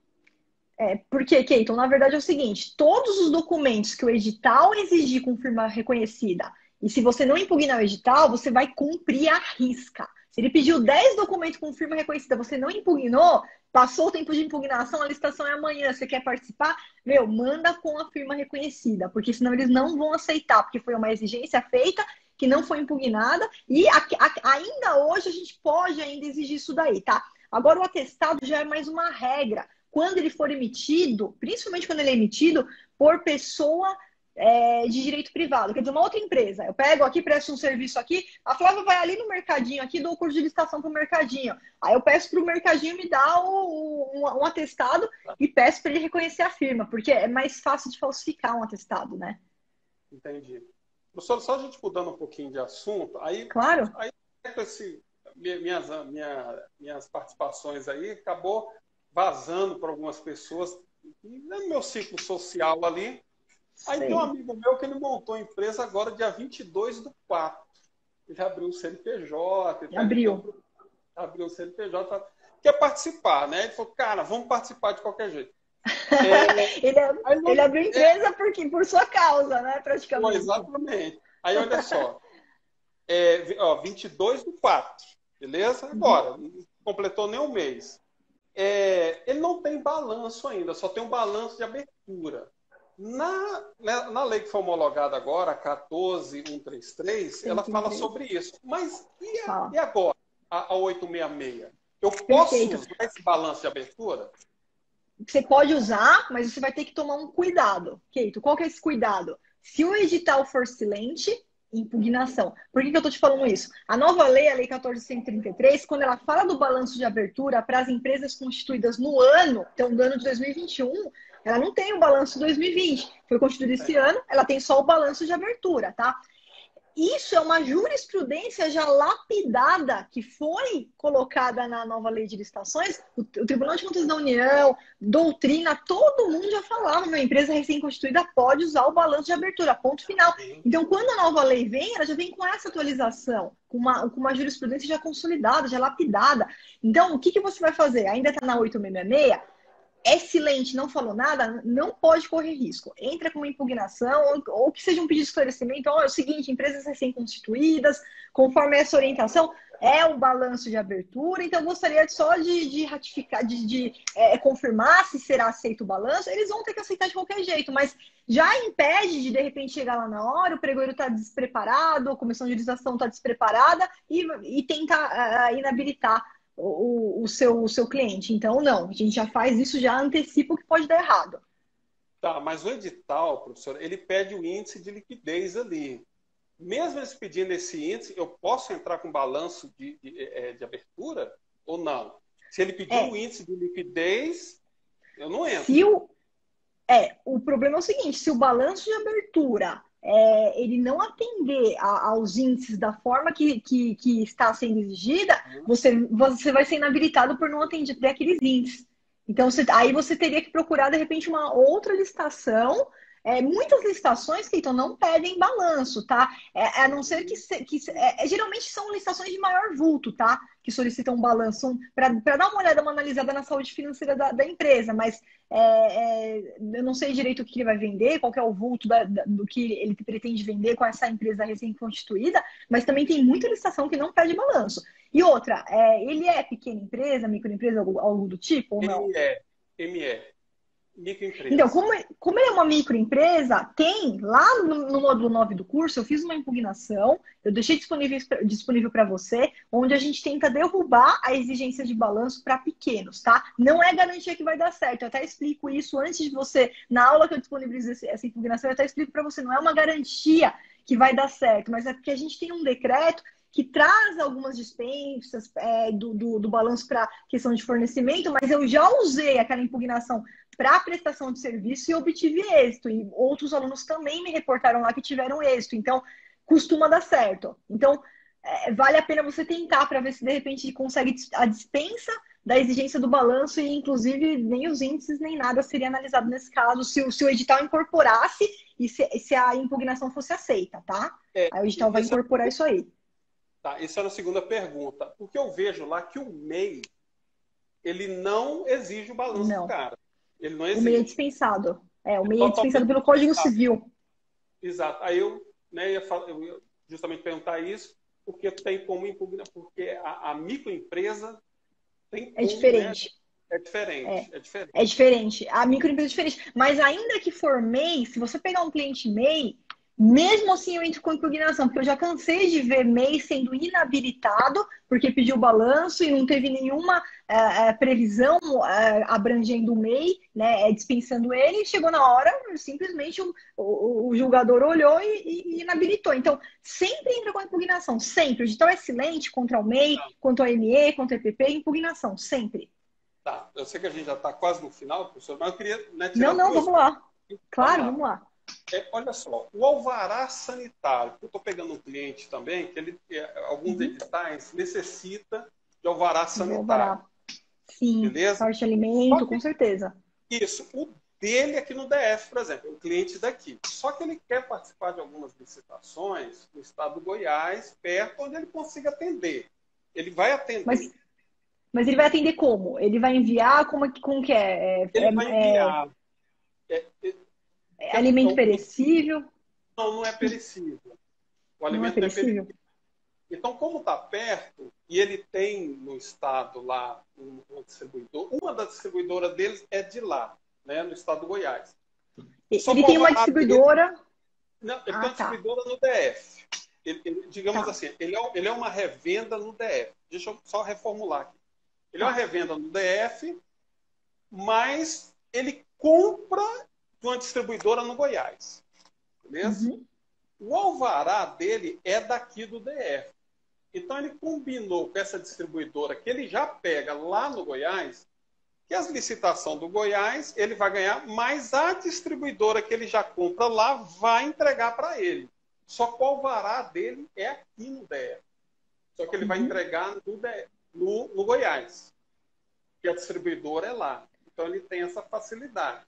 É, porque, Keyton, na verdade é o seguinte, todos os documentos que o edital exigir com firma reconhecida, e se você não impugnar o edital, você vai cumprir a risca. Se ele pediu dez documentos com firma reconhecida, você não impugnou, passou o tempo de impugnação, a licitação é amanhã, você quer participar? Meu, manda com a firma reconhecida, porque senão eles não vão aceitar, porque foi uma exigência feita que não foi impugnada, e a, a, ainda hoje a gente pode ainda exigir isso daí, tá? Agora o atestado já é mais uma regra. Quando ele for emitido, principalmente quando ele é emitido por pessoa É, de direito privado, quer dizer, uma outra empresa. Eu pego aqui, presto um serviço aqui, a Flávia vai ali no mercadinho, aqui dou o curso de licitação para o mercadinho. Aí eu peço para o mercadinho me dar o, um, um atestado e peço para ele reconhecer a firma, porque é mais fácil de falsificar um atestado, né? Entendi. Professor, só a gente mudando um pouquinho de assunto, aí, claro. aí esse, minhas, minha, minhas participações aí acabou vazando para algumas pessoas no meu ciclo social ali. Aí tem um amigo meu que ele montou a empresa agora, dia vinte e dois do quatro. Ele abriu um C N P J. Tá, abriu. Abriu o C N P J. Tá, quer participar, né? Ele falou, cara, vamos participar de qualquer jeito. É, ele, aí, ele abriu é, empresa porque, por sua causa, né? Praticamente. Exatamente. Aí, olha só. É, ó, vinte e dois do quatro. Beleza? Agora, uhum. Não completou nem um mês. É, ele não tem balanço ainda, só tem um balanço de abertura. Na, na, na lei que foi homologada agora, a quatorze mil cento e trinta e três, ela fala sobre isso. Mas e, a, e agora, a, a oitocentos e sessenta e seis? Eu posso Perfeito. usar esse balanço de abertura? Você pode usar, mas você vai ter que tomar um cuidado. Keito, qual que é esse cuidado? Se o edital for silente, impugnação. Por que, que eu estou te falando isso? A nova lei, a Lei quatorze mil cento e trinta e três, quando ela fala do balanço de abertura para as empresas constituídas no ano, então no ano de dois mil e vinte e um, ela não tem o balanço de dois mil e vinte. Foi constituída esse é. ano, ela tem só o balanço de abertura, tá? Isso é uma jurisprudência já lapidada, que foi colocada na nova lei de licitações. O, o Tribunal de Contas da União, doutrina, todo mundo já falava, uma empresa recém-constituída pode usar o balanço de abertura, ponto final. Então, quando a nova lei vem, ela já vem com essa atualização, com uma, com uma jurisprudência já consolidada, já lapidada. Então, o que, que você vai fazer? Ainda está na oito mil seiscentos e sessenta e seis? É silente, não falou nada, não pode correr risco. Entra com uma impugnação ou, ou que seja um pedido de esclarecimento. Oh, é o seguinte, empresas recém-constituídas, conforme essa orientação, é o balanço de abertura, então eu gostaria só de, de ratificar, de, de é, confirmar se será aceito o balanço. Eles vão ter que aceitar de qualquer jeito, mas já impede de, de repente, chegar lá na hora, o pregoeiro está despreparado, a comissão de licitação está despreparada e, e tentar uh, inabilitar O, o, seu, o seu cliente. Então, não, a gente já faz isso, já antecipa o que pode dar errado. Tá, mas o edital, professor, ele pede o índice de liquidez ali. Mesmo eles pedindo esse índice, eu posso entrar com balanço de, de, de abertura ou não? Se ele pedir é. o índice de liquidez, eu não entro. Se o, é, o problema é o seguinte, se o balanço de abertura É, ele não atender a, aos índices da forma que, que, que está sendo exigida, você, você vai ser inabilitado por não atender aqueles índices. Então, você, aí você teria que procurar, de repente, uma outra licitação. É, muitas licitações, Cleiton, não pedem balanço, tá? É, a não ser que... que é, geralmente são licitações de maior vulto, tá? Que solicitam balanço para dar uma olhada, uma analisada na saúde financeira da, da empresa. Mas é, é, eu não sei direito o que ele vai vender, qual que é o vulto da, da, do que ele pretende vender com essa empresa recém-constituída, mas também tem muita licitação que não pede balanço. E outra, é, ele é pequena empresa, microempresa, algo, algo do tipo, ou não? M E, M E. Microempresa. Então, como, como ele é uma microempresa, tem lá no, no módulo nove do curso, eu fiz uma impugnação, eu deixei disponível, disponível para você, onde a gente tenta derrubar a exigência de balanço para pequenos, tá? Não é garantia que vai dar certo, eu até explico isso antes de você, na aula que eu disponibilizo esse, essa impugnação, eu até explico para você, não é uma garantia que vai dar certo, mas é porque a gente tem um decreto que traz algumas dispensas é, do, do, do balanço para questão de fornecimento, mas eu já usei aquela impugnação para prestação de serviço e obtive êxito. E outros alunos também me reportaram lá que tiveram êxito. Então, costuma dar certo. Então, é, vale a pena você tentar para ver se de repente consegue a dispensa da exigência do balanço e, inclusive, nem os índices nem nada seria analisado nesse caso se, se o edital incorporasse e se, se a impugnação fosse aceita, tá? É, aí o edital vai incorporar é... isso aí. Tá, essa era a segunda pergunta. Porque eu vejo lá que o M E I, ele não exige o balanço não. do cara. Ele não exige. O M E I é dispensado. É, o M E I é dispensado pelo Código Civil. Exato. Aí eu, né, ia, falar, eu ia justamente perguntar isso, porque tem como impugnar, porque a, a microempresa tem como, é diferente. Né? É diferente, é. é diferente. É diferente. A microempresa é diferente. Mas ainda que for M E I, se você pegar um cliente M E I, mesmo assim eu entro com impugnação, porque eu já cansei de ver M E I sendo inabilitado porque pediu balanço e não teve nenhuma uh, previsão uh, abrangendo o M E I, né, dispensando ele, e chegou na hora, simplesmente o, o, o julgador olhou e, e inabilitou. Então, sempre entra com impugnação, sempre. O edital é silente contra o M E I, tá. Contra o M E, contra o E P P, impugnação, sempre. Tá, eu sei que a gente já está quase no final, professor, mas eu queria... Né, não, não, vamos lá. Claro, vamos lá. É, olha só, o alvará sanitário, eu estou pegando um cliente também, que ele, alguns uhum. editais necessita de alvará sanitário. Alvará. Sim, beleza? parte de alimento, com certeza. Isso. O dele aqui no D F, por exemplo, um cliente daqui. Só que ele quer participar de algumas licitações no estado do Goiás, perto onde ele consiga atender. Ele vai atender. Mas, mas ele vai atender como? Ele vai enviar? Como, como que é? É, Ele vai é, enviar. É, é, é alimento então, perecível? não, não é perecível. O Não é alimento não é perecível? perecível. Então, como está perto, e ele tem no estado lá um, um distribuidor, uma das distribuidoras deles é de lá, né, no estado do Goiás. Só Ele que o tem uma alvará dele- distribuidora. não, ele Ah, tem uma tá. distribuidora no D F. Ele- ele- digamos Tá. assim, ele é, ele é uma revenda no D F. Deixa eu só reformular aqui. Ele é Tá. uma revenda no D F, mas ele compra de uma distribuidora no Goiás. Beleza? Uhum. O alvará dele é daqui do D F. Então ele combinou com essa distribuidora que ele já pega lá no Goiás, que as licitações do Goiás ele vai ganhar, mas a distribuidora que ele já compra lá vai entregar para ele. Só que o alvará dele é aqui no D F. Só que ele vai Uhum. entregar no, D F, no, no Goiás, que a distribuidora é lá. Então ele tem essa facilidade.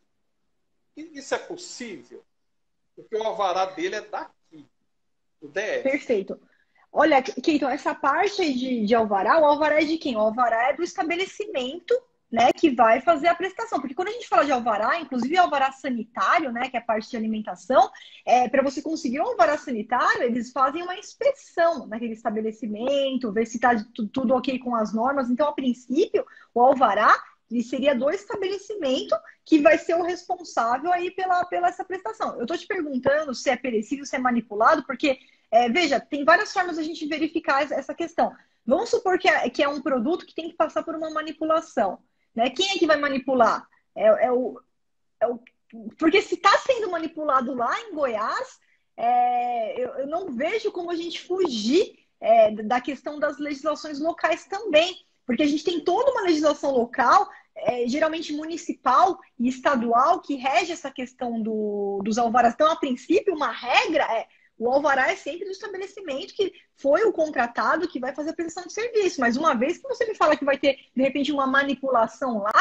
E isso é possível? Porque o alvará dele é daqui, do D F. Perfeito. Olha, Keiton, essa parte aí de, de alvará, o alvará é de quem? O alvará é do estabelecimento, né, que vai fazer a prestação. Porque quando a gente fala de alvará, inclusive alvará sanitário, né, que é a parte de alimentação, é, para você conseguir um alvará sanitário, eles fazem uma inspeção naquele estabelecimento, ver se está tudo ok com as normas. Então, a princípio, o alvará ele seria do estabelecimento que vai ser o responsável aí pela, pela essa prestação. Eu estou te perguntando se é perecível, se é manipulado, porque, é, veja, tem várias formas de a gente verificar essa questão. Vamos supor que é, que é um produto que tem que passar por uma manipulação. Né? Quem é que vai manipular? É, é, o, é o... Porque se está sendo manipulado lá em Goiás, é, eu, eu não vejo como a gente fugir é, da questão das legislações locais também. Porque a gente tem toda uma legislação local, é, geralmente municipal e estadual, que rege essa questão do, dos alvarás. Então, a princípio, uma regra é o alvará é sempre do estabelecimento que foi o contratado que vai fazer a prestação de serviço. Mas uma vez que você me fala que vai ter, de repente, uma manipulação lá,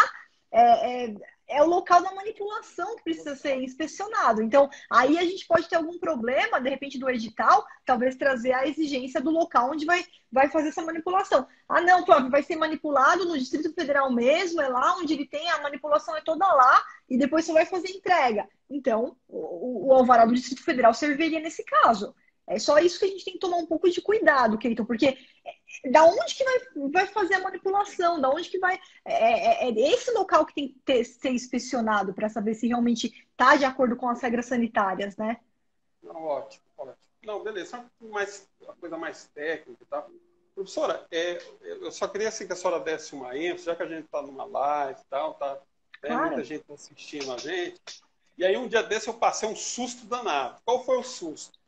é, é, é o local da manipulação que precisa ser inspecionado. Então, aí a gente pode ter algum problema, de repente, do edital, talvez trazer a exigência do local onde vai, vai fazer essa manipulação. Ah, não, Flávio, vai ser manipulado no Distrito Federal mesmo, é lá onde ele tem, a manipulação é toda lá, e depois você vai fazer entrega. Então, o, o alvará do Distrito Federal serviria nesse caso. É só isso que a gente tem que tomar um pouco de cuidado, Keiton, porque da onde que vai, vai fazer a manipulação? Da onde que vai... É, é, é esse local que tem que ter, ser inspecionado para saber se realmente está de acordo com as regras sanitárias, né? Não, ótimo, ótimo. Não, beleza. Uma, mais, uma coisa mais técnica e tal. Professora, é, eu só queria assim, que a senhora desse uma ênfase, já que a gente está numa live e tal, tá, tem Claro. muita gente assistindo a gente. E aí, um dia desse, eu passei um susto danado. Qual foi o susto?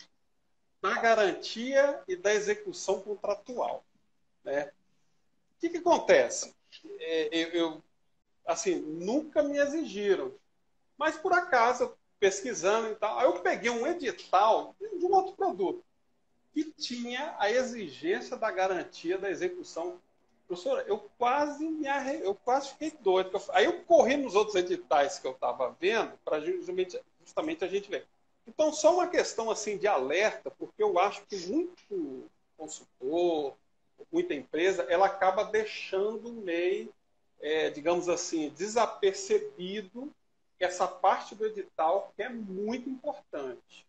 Da garantia e da execução contratual. Né? O que, que acontece? É, eu, eu, assim, nunca me exigiram. Mas, por acaso, pesquisando e tal, aí eu peguei um edital de um outro produto que tinha a exigência da garantia da execução. Professora, eu quase me arre... eu quase fiquei doido. Aí eu corri nos outros editais que eu estava vendo para justamente, justamente a gente ver. Então, só uma questão assim de alerta, porque eu acho que muito consultor, muita empresa, ela acaba deixando meio, é, digamos assim, desapercebido essa parte do edital que é muito importante.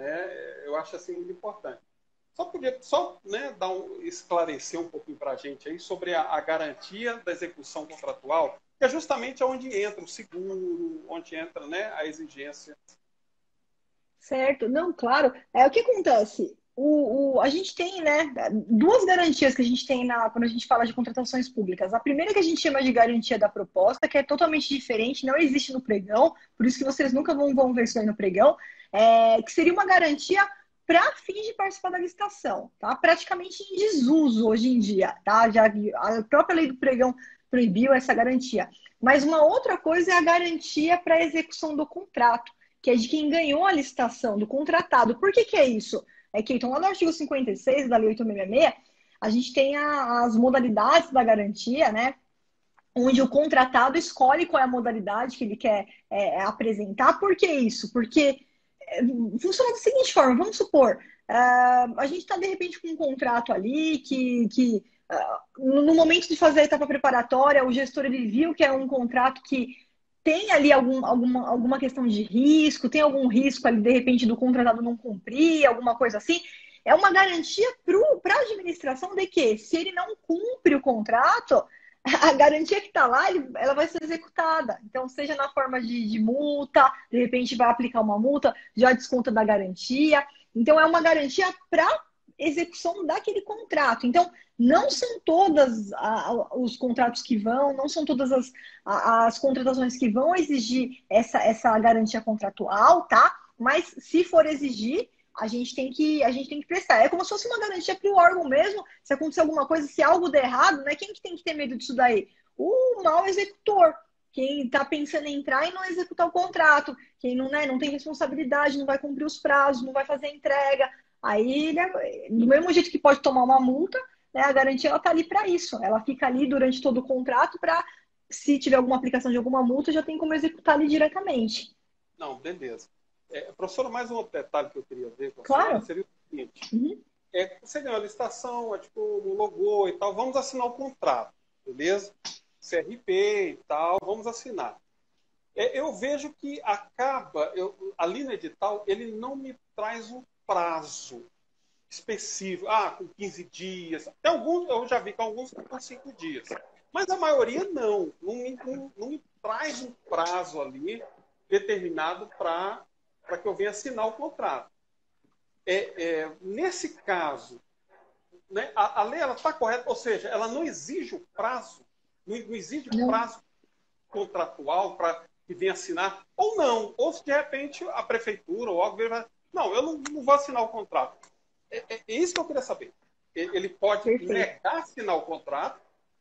Né? Eu acho assim muito importante. Só podia só, né, dar um, esclarecer um pouquinho para a gente aí sobre a, a garantia da execução contratual, que é justamente onde entra o seguro, onde entra, né, a exigência. Certo, não, claro. É o que acontece. O, o, a gente tem, né, duas garantias que a gente tem na, quando a gente fala de contratações públicas. A primeira que a gente chama de garantia da proposta, que é totalmente diferente, não existe no pregão, por isso que vocês nunca vão, vão ver isso aí no pregão, é, que seria uma garantia para fins de participar da licitação, tá? Praticamente em desuso hoje em dia, tá? Já, a própria lei do pregão proibiu essa garantia. Mas uma outra coisa é a garantia para a execução do contrato, que é de quem ganhou a licitação, do contratado. Por que que é isso? É que, então, lá no artigo cinquenta e seis da Lei oitocentos e sessenta e seis, a gente tem a, as modalidades da garantia, né? onde o contratado escolhe qual é a modalidade que ele quer é, apresentar. Por que isso? Porque é, funciona da seguinte forma, vamos supor, uh, a gente está, de repente, com um contrato ali que, que uh, no momento de fazer a etapa preparatória, o gestor ele viu que é um contrato que tem ali algum, alguma, alguma questão de risco, tem algum risco ali, de repente, do contratado não cumprir, alguma coisa assim. É uma garantia para a administração de que, se ele não cumpre o contrato, a garantia que está lá, ele, ela vai ser executada. Então, seja na forma de, de multa, de repente vai aplicar uma multa, já desconta da garantia. Então, é uma garantia para execução daquele contrato. Então, não são todas os contratos que vão, não são todas as, as contratações que vão exigir essa, essa garantia contratual, tá? Mas se for exigir, a gente tem que, a gente tem que prestar. É como se fosse uma garantia para o órgão mesmo. Se acontecer alguma coisa, se algo der errado, né? Quem que tem que ter medo disso daí? O mau executor. Quem está pensando em entrar e não executar o contrato. Quem não, né, não tem responsabilidade, não vai cumprir os prazos, não vai fazer a entrega. Aí, né, do mesmo jeito que pode tomar uma multa, né, a garantia ela está ali para isso. Ela fica ali durante todo o contrato para, se tiver alguma aplicação de alguma multa, já tem como executar ali diretamente. Não, beleza. É, professora, mais um outro detalhe que eu queria ver com a Claro. senhora seria o seguinte. Uhum. É, você ganhou a licitação, é tipo um logo e tal, vamos assinar o contrato, beleza? C R P e tal, vamos assinar. É, eu vejo que acaba, eu, ali no edital, ele não me traz um prazo específico. Ah, com quinze dias. Até alguns, eu já vi que alguns com cinco dias. Mas a maioria não. Não me, não, não me traz um prazo ali determinado para para que eu venha assinar o contrato. É, é, nesse caso, né, a, a lei está correta, ou seja, ela não exige o prazo, não, não exige o prazo contratual para que venha assinar, ou não, ou se de repente a prefeitura ou algo vai, não, eu não, não vou assinar o contrato. É, é, é isso que eu queria saber. Ele pode Perfeito. negar assinar o contrato,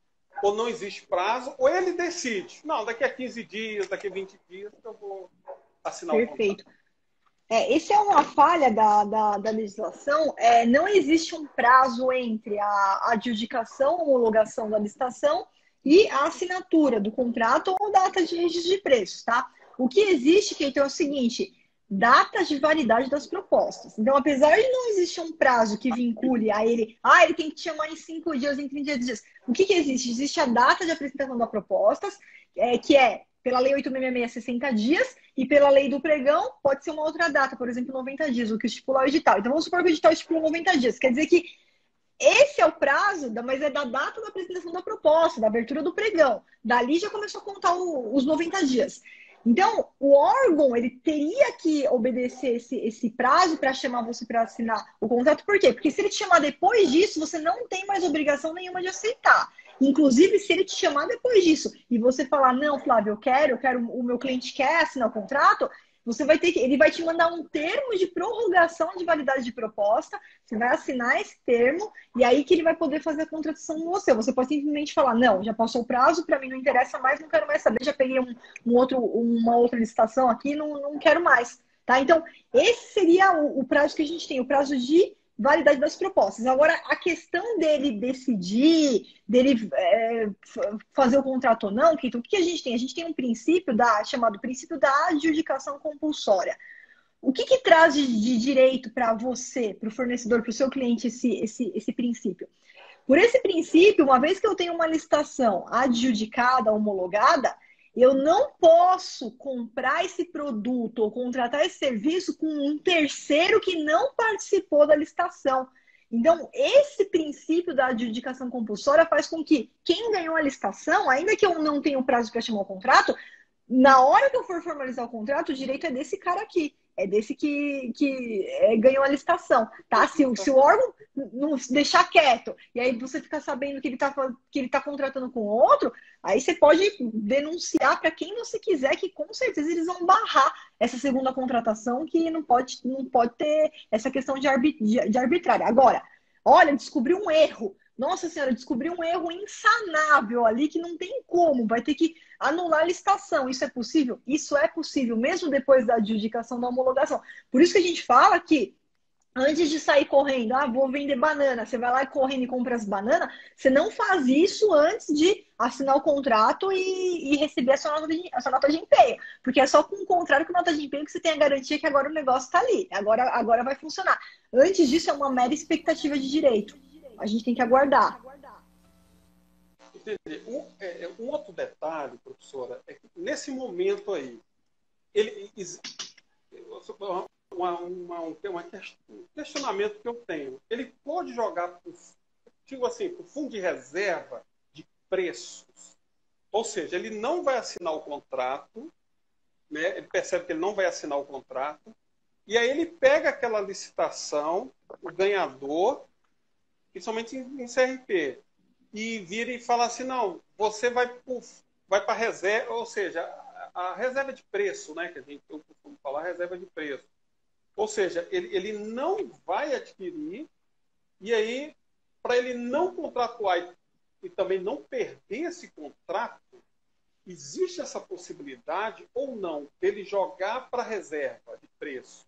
ou não existe prazo, ou ele decide, não, daqui a quinze dias, daqui a vinte dias eu vou assinar Perfeito. o contrato. Perfeito. É, essa é uma falha da, da, da legislação. É, não existe um prazo entre a adjudicação, homologação da licitação e a assinatura do contrato ou data de registro de preços, tá? O que existe, que então é o seguinte, data de validade das propostas. Então, apesar de não existir um prazo que vincule a ele, ah, ele tem que te chamar em cinco dias, em trinta dias. O que, que existe? Existe a data de apresentação das propostas, é, que é, pela Lei oito seis seis seis, sessenta dias, e pela lei do pregão, pode ser uma outra data, por exemplo, noventa dias, o que estipular o edital. Então, vamos supor que o edital estipula noventa dias. Quer dizer que esse é o prazo, mas é da data da apresentação da proposta, da abertura do pregão. Dali já começou a contar o, os noventa dias. Então, o órgão, ele teria que obedecer esse, esse prazo para chamar você para assinar o contrato. Por quê? Porque se ele te chamar depois disso, você não tem mais obrigação nenhuma de aceitar. Inclusive, se ele te chamar depois disso e você falar, não, Flávio, eu quero, eu quero, o meu cliente quer assinar o contrato, você vai ter que, ele vai te mandar um termo de prorrogação de validade de proposta, você vai assinar esse termo e aí que ele vai poder fazer a contratação com você. Você pode simplesmente falar, não, já passou o prazo, para mim não interessa mais, não quero mais saber, já peguei um, um outro, uma outra licitação aqui, não, não quero mais. Tá? Então, esse seria o, o prazo que a gente tem, o prazo de validade das propostas. Agora, a questão dele decidir, dele é, fazer o contrato ou não, Keito, o que a gente tem? A gente tem um princípio da, chamado princípio da adjudicação compulsória. O que, que traz de, de direito para você, para o fornecedor, para o seu cliente, esse, esse, esse princípio? Por esse princípio, uma vez que eu tenho uma licitação adjudicada, homologada, eu não posso comprar esse produto ou contratar esse serviço com um terceiro que não participou da licitação. Então, esse princípio da adjudicação compulsória faz com que quem ganhou a licitação, ainda que eu não tenha o prazo para chamar o contrato, na hora que eu for formalizar o contrato, o direito é desse cara aqui. É desse que, que é, ganhou a licitação, tá? Se, se o órgão não deixar quieto e aí você ficar sabendo que ele está que ele tá contratando com outro, aí você pode denunciar para quem você quiser, que com certeza eles vão barrar essa segunda contratação, que não pode, não pode ter essa questão de, arbit, de, de arbitrária. Agora, olha, descobriu um erro. Nossa senhora, descobriu um erro insanável ali que não tem como, vai ter que anular a licitação. Isso é possível? Isso é possível, mesmo depois da adjudicação da homologação. Por isso que a gente fala que Antes de sair correndo, ah, vou vender banana, você vai lá correndo e compra as bananas, você não faz isso antes de assinar o contrato e, e receber a sua, nota de, a sua nota de empenho. Porque é só com o contrato com nota de empenho que você tem a garantia que agora o negócio está ali, agora, agora vai funcionar. Antes disso, é uma mera expectativa de direito. A gente tem que aguardar. Entendi. Um, é, um outro detalhe, professora, é que nesse momento aí, ele, uma, uma, um, um questionamento que eu tenho, ele pode jogar por, digo assim, por fundo de reserva de preços, ou seja, ele não vai assinar o contrato, né? Ele percebe que ele não vai assinar o contrato, e aí ele pega aquela licitação, o ganhador, principalmente em, em C R P, e vira e fala assim, não, você vai vai para a reserva, ou seja, a, a reserva de preço, né, que a gente, eu costumo falar, reserva de preço. Ou seja, ele, ele não vai adquirir, e aí, para ele não contratuar e, e também não perder esse contrato, existe essa possibilidade ou não dele jogar para a reserva de preço?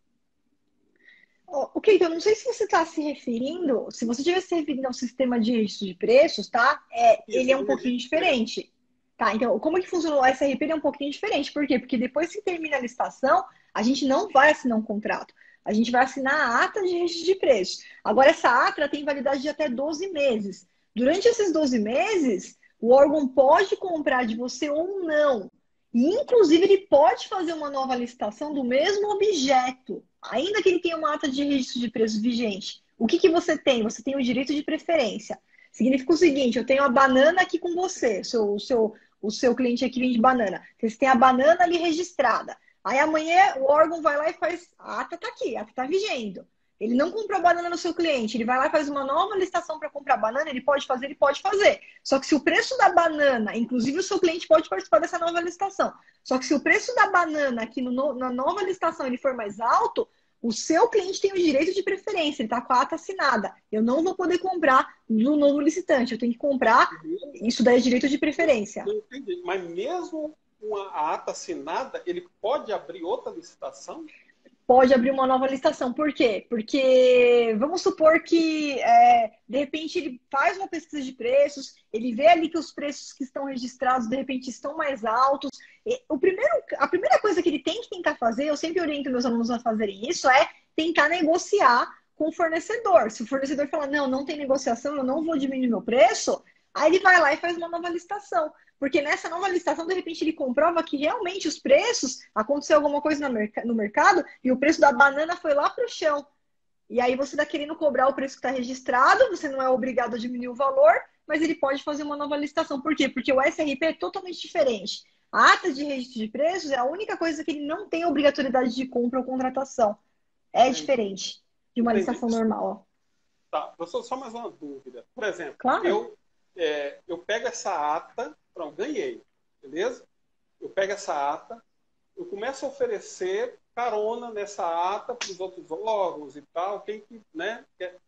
Ok, então não sei se você está se referindo, se você estiver se referindo ao sistema de registro de preços, tá? É, Isso, ele é um pouquinho diferente. Tá, então, como é que funciona o S R P? Ele é um pouquinho diferente. Por quê? Porque depois que termina a licitação, a gente não vai assinar um contrato. A gente vai assinar a ata de registro de preços. Agora, essa ata tem validade de até doze meses. Durante esses doze meses, o órgão pode comprar de você ou não. E, inclusive, ele pode fazer uma nova licitação do mesmo objeto, ainda que ele tenha uma ata de registro de preços vigente. O que, que você tem? Você tem o direito de preferência. Significa o seguinte, eu tenho a banana aqui com você, o seu, o seu, o seu cliente aqui vende banana. Você tem a banana ali registrada. Aí amanhã o órgão vai lá e faz, a ata está aqui, a ata está vigendo. Ele não comprou banana no seu cliente, ele vai lá e faz uma nova licitação para comprar banana, ele pode fazer, ele pode fazer. Só que se o preço da banana, inclusive o seu cliente pode participar dessa nova licitação, só que se o preço da banana aqui no, na nova licitação ele for mais alto, o seu cliente tem o direito de preferência, ele está com a ata assinada. Eu não vou poder comprar no novo licitante, eu tenho que comprar, isso daí é direito de preferência. Eu entendi, mas mesmo com a ata assinada, ele pode abrir outra licitação? Pode abrir uma nova licitação. Por quê? Porque vamos supor que, é, de repente, ele faz uma pesquisa de preços, ele vê ali que os preços que estão registrados, de repente, estão mais altos. E o primeiro, a primeira coisa que ele tem que tentar fazer, eu sempre oriento meus alunos a fazerem isso, é tentar negociar com o fornecedor. Se o fornecedor falar, não, não tem negociação, eu não vou diminuir meu preço, aí ele vai lá e faz uma nova licitação. Porque nessa nova licitação, de repente, ele comprova que realmente os preços, aconteceu alguma coisa no mercado e o preço da banana foi lá para o chão. E aí você está querendo cobrar o preço que está registrado, você não é obrigado a diminuir o valor, mas ele pode fazer uma nova licitação. Por quê? Porque o S R P é totalmente diferente. A ata de registro de preços é a única coisa que ele não tem obrigatoriedade de compra ou contratação. É diferente de uma Entendi. licitação normal. Tá, professor, só mais uma dúvida. Por exemplo, Claro. eu, é, eu pego essa ata, pronto, ganhei, beleza? Eu pego essa ata, eu começo a oferecer carona nessa ata para os outros órgãos e tal, quem que, né?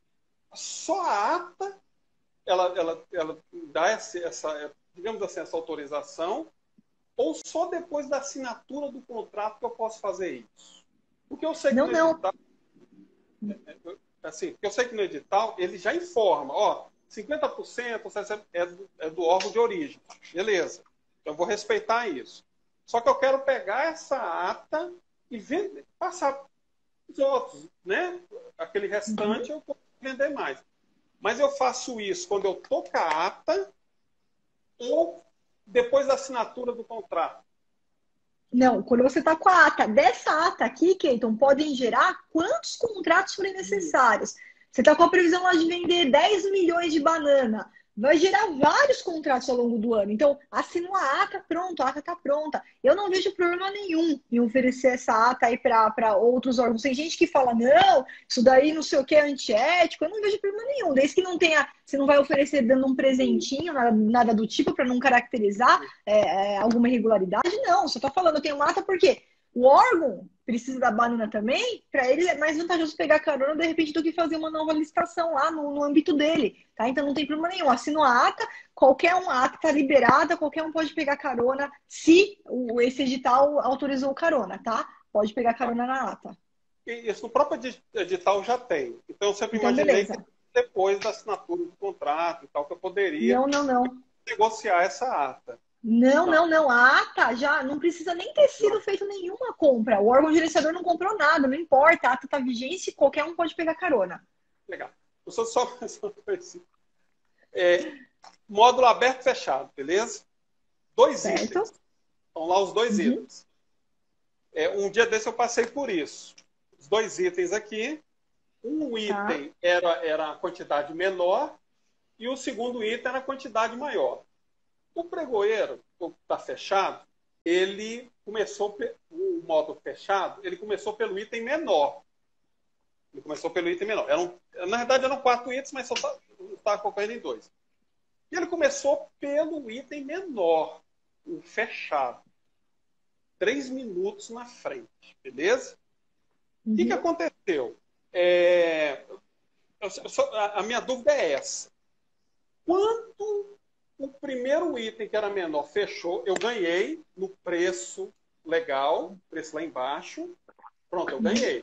Só a ata, ela, ela, ela dá essa, essa, digamos assim, essa autorização, ou só depois da assinatura do contrato que eu posso fazer isso? Porque eu sei que não, no não. edital, assim, porque eu sei que no edital ele já informa, ó, cinquenta por cento é do, é do órgão de origem. Beleza. Então, eu vou respeitar isso. Só que eu quero pegar essa ata e vender, passar para os outros, né? Aquele restante eu posso vender mais. Mas eu faço isso quando eu estou com a ata ou depois da assinatura do contrato? Não, quando você está com a ata. Dessa ata aqui, Keyton, podem gerar quantos contratos forem necessários. Você está com a previsão lá de vender dez milhões de banana. Vai gerar vários contratos ao longo do ano. Então, assinou a ata, pronto, a ata está pronta. Eu não vejo problema nenhum em oferecer essa ata aí para outros órgãos. Tem gente que fala, não, isso daí não sei o que é antiético. Eu não vejo problema nenhum. Desde que não tenha, você não vai oferecer dando um presentinho, nada, nada do tipo, para não caracterizar é, é, alguma irregularidade. Não, só está falando, eu tenho uma ata porque o órgão precisa da banana também, para ele é mais vantajoso pegar carona, de repente, do que fazer uma nova licitação lá no, no âmbito dele, tá? Então não tem problema nenhum. Assina a ata, qualquer um, a ata está liberada, qualquer um pode pegar carona se o, esse edital autorizou carona, tá? Pode pegar carona na ata. isso no próprio edital já tem. Então, eu sempre Então, imaginei beleza. que depois da assinatura do contrato e tal, que eu poderia Não, não, não. negociar essa ata. Não, Não, não, não. A ata já não precisa nem ter sido não. feita nenhuma compra. O órgão gerenciador não comprou nada, não importa. A ata está vigente, qualquer um pode pegar carona. Legal. Eu só, só, só é, módulo aberto e fechado, beleza? Dois Certo? itens. Estão lá os dois Uhum. itens. É, um dia desse eu passei por isso. Os dois itens aqui. Um Tá. item era, era a quantidade menor e o segundo item era a quantidade maior. O pregoeiro, que está fechado, ele começou, o módulo fechado, ele começou pelo item menor. Ele começou pelo item menor. Eram, na verdade, eram quatro itens, mas só estava concorrendo em dois. E ele começou pelo item menor, o fechado. Três minutos na frente, beleza? O Uhum. que, que aconteceu? É, eu, eu, a minha dúvida é essa. Quando o primeiro item, que era menor, fechou, eu ganhei no preço legal, preço lá embaixo. Pronto, eu ganhei.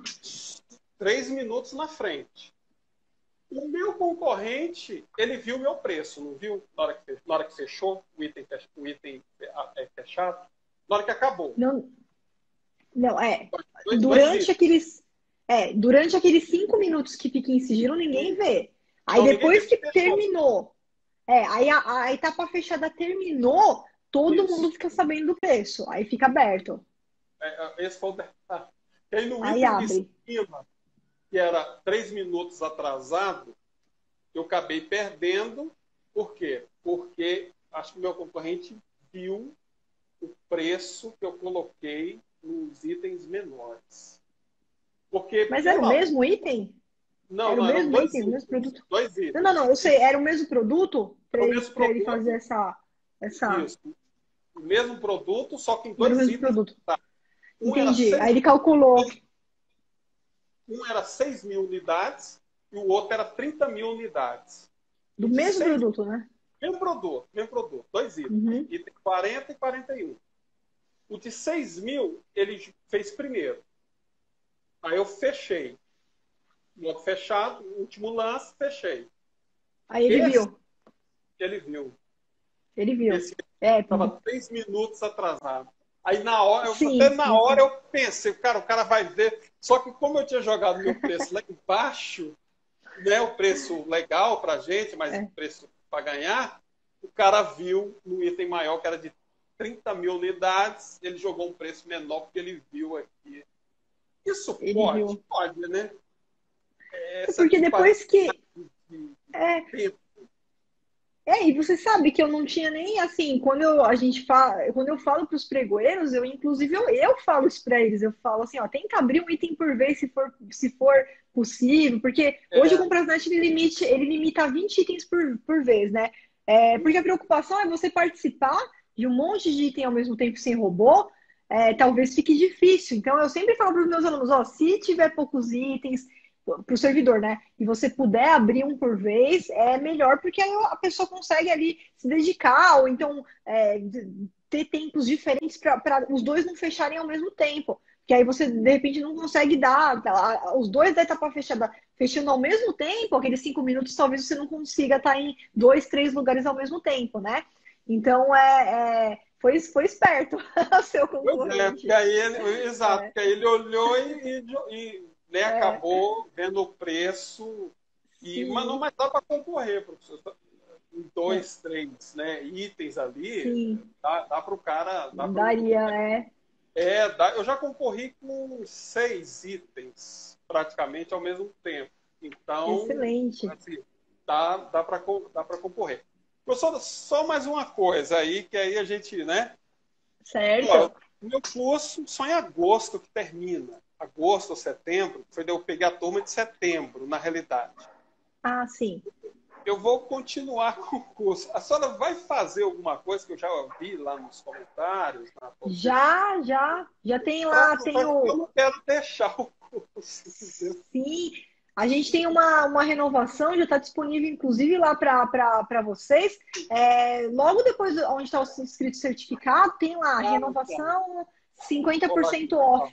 Três minutos na frente. O meu concorrente, ele viu o meu preço, não viu? Na hora que, na hora que fechou o item, o item fechado, na hora que acabou. Não, não, é. Dois, Durante dois aqueles, é, durante aqueles cinco minutos que fica em sigilo, ninguém vê. Aí Não, ninguém depois que fechou. terminou, é, aí a, a etapa fechada terminou, todo Isso. mundo fica sabendo do preço. Aí fica aberto. É, esse foi o detalhe. E aí no Aí item abre. de cima, que era três minutos atrasado, eu acabei perdendo. Por quê? Porque acho que o meu concorrente viu o preço que eu coloquei nos itens menores. Porque Mas era o pela... mesmo item? Não, Era o não, eram mesmo dois item, o itens. mesmo produto? Dois itens. Não, não, não, eu sei, era o mesmo produto para Era o ele, mesmo para ele produto. fazer essa, essa. Isso. O mesmo produto, só que em Era o dois mesmo itens. produto. Um era Entendi. seis, Aí ele calculou. um era seis mil unidades e o outro era trinta mil unidades. Do O de mesmo seis, produto, né? mesmo produto, mesmo produto, dois itens. Uhum. Item quarenta e quarenta e um. O de seis mil, ele fez primeiro. Aí eu fechei. Logo fechado, último lance, fechei. Aí ele Esse, viu. ele viu. Ele viu. Esse É, estava três minutos atrasado. Aí na hora, eu, sim, até na sim, hora sim. eu pensei, cara, o cara vai ver. Só que como eu tinha jogado meu preço lá embaixo, né, o preço legal pra gente, mas É. o preço para ganhar, o cara viu no item maior, que era de trinta mil unidades, ele jogou um preço menor porque ele viu aqui. Isso Ele pode? viu. Pode, né? É Essa porque depois que. de É, tempo. é, e você sabe que eu não tinha nem assim, quando eu, a gente fala, quando eu falo para os pregoeiros, eu inclusive eu, eu falo isso para eles, eu falo assim, ó, tenta abrir um item por vez se for, se for possível, porque hoje o É, Comprasnet ele limite, ele limita vinte itens por, por vez, né? É, porque a preocupação é você participar de um monte de item ao mesmo tempo sem robô, é, talvez fique difícil. Então eu sempre falo para os meus alunos, ó, se tiver poucos itens para o servidor, né? E você puder abrir um por vez, é melhor, porque aí a pessoa consegue ali se dedicar, ou então é, ter tempos diferentes para os dois não fecharem ao mesmo tempo. Que aí você, de repente, não consegue dar os dois da etapa fechada fechando ao mesmo tempo, aqueles cinco minutos, talvez você não consiga estar em dois, três lugares ao mesmo tempo, né? Então, é, é foi, foi esperto o seu pois é, concorrente. porque aí ele, exato, É, porque aí ele olhou e, e, e né, é, acabou vendo o preço, e, mas não sim, mais dá para concorrer, professor. Em é, dois, três né, itens ali, sim, dá, dá para o cara. Dá pro, daria, é. é, dá, eu já concorri com seis itens praticamente ao mesmo tempo. Então, Excelente. assim, dá, dá para dá para concorrer. Professor, só mais uma coisa aí, que aí a gente, né? Ó, Certo. o meu curso só em agosto que termina. Agosto ou setembro, foi daí eu peguei a turma de setembro, na realidade. Ah, sim. Eu vou continuar com o curso. A senhora vai fazer alguma coisa que eu já vi lá nos comentários? Na Já, já, já tem pra, lá, tem pra, eu o. não quero deixar o curso. Sim, a gente tem uma, uma renovação, já está disponível, inclusive, lá para vocês. É, logo depois, onde está o inscrito certificado, tem lá, Ah, tá. renovação cinquenta Vou por cento off.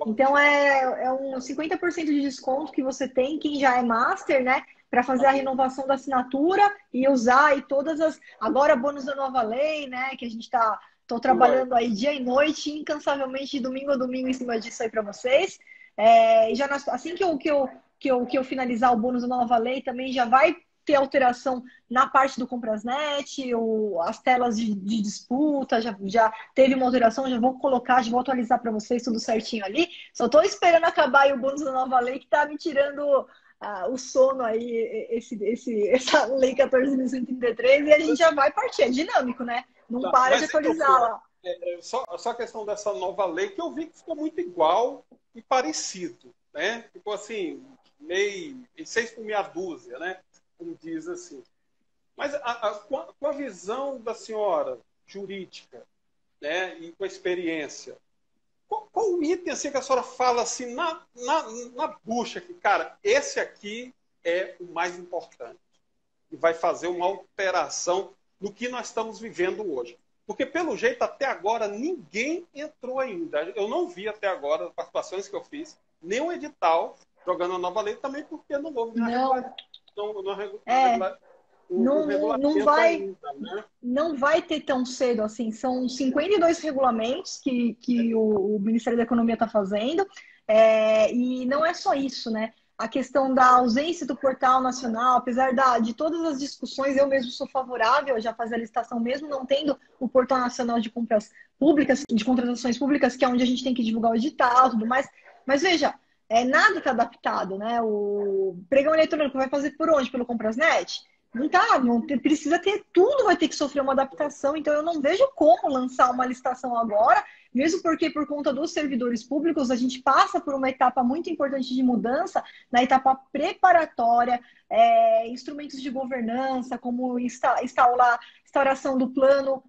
Então é, é um cinquenta por cento de desconto que você tem, quem já é master, né? Para fazer a renovação da assinatura e usar aí todas as. Agora, bônus da nova lei, né? Que a gente está. Estou trabalhando aí dia e noite, incansavelmente, de domingo a domingo, em cima disso aí para vocês. É, e já nas, assim que eu, que, eu, que, eu, que eu finalizar o bônus da nova lei, também já vai ter alteração na parte do Comprasnet, o, as telas de, de disputa, já, já teve uma alteração, já vou colocar, já vou atualizar para vocês tudo certinho ali. Só estou esperando acabar aí o bônus da nova lei, que está me tirando ah, o sono aí, esse, esse, essa lei quatorze mil cento e trinta e três, e a gente já vai partir, é dinâmico, né? Não Tá, para mas de então, atualizar lá. É, é, só, só a questão dessa nova lei, que eu vi que ficou muito igual e parecido, né? Ficou assim, meio seis por meia dúzia, né? Como diz assim. Mas a, a, com, a, com a visão da senhora jurídica, né? E com a experiência, qual, qual o item assim, que a senhora fala assim na, na, na bucha que, cara, esse aqui é o mais importante e vai fazer uma alteração no que nós estamos vivendo hoje? Porque, pelo jeito, até agora, ninguém entrou ainda. Eu não vi até agora, as participações que eu fiz, nenhum edital jogando a nova lei, também porque não houve não, regular, não, não, é, regular, um, não, um não, não, vai, ainda, né? não vai ter tão cedo assim. São cinquenta e dois regulamentos que, que o, o Ministério da Economia está fazendo. É, e não é só isso, né? A questão da ausência do portal nacional, apesar da, de todas as discussões, eu mesmo sou favorável a já fazer a licitação, mesmo não tendo o portal nacional de compras públicas, de contratações públicas, que é onde a gente tem que divulgar o edital e tudo mais. Mas veja, é, nada está adaptado, né? O pregão eletrônico vai fazer por onde? Pelo Comprasnet? Não tá, não tem, precisa ter, tudo vai ter que sofrer uma adaptação, então eu não vejo como lançar uma licitação agora, mesmo porque por conta dos servidores públicos a gente passa por uma etapa muito importante de mudança, na etapa preparatória, é, instrumentos de governança, como insta, instaurar, instauração do plano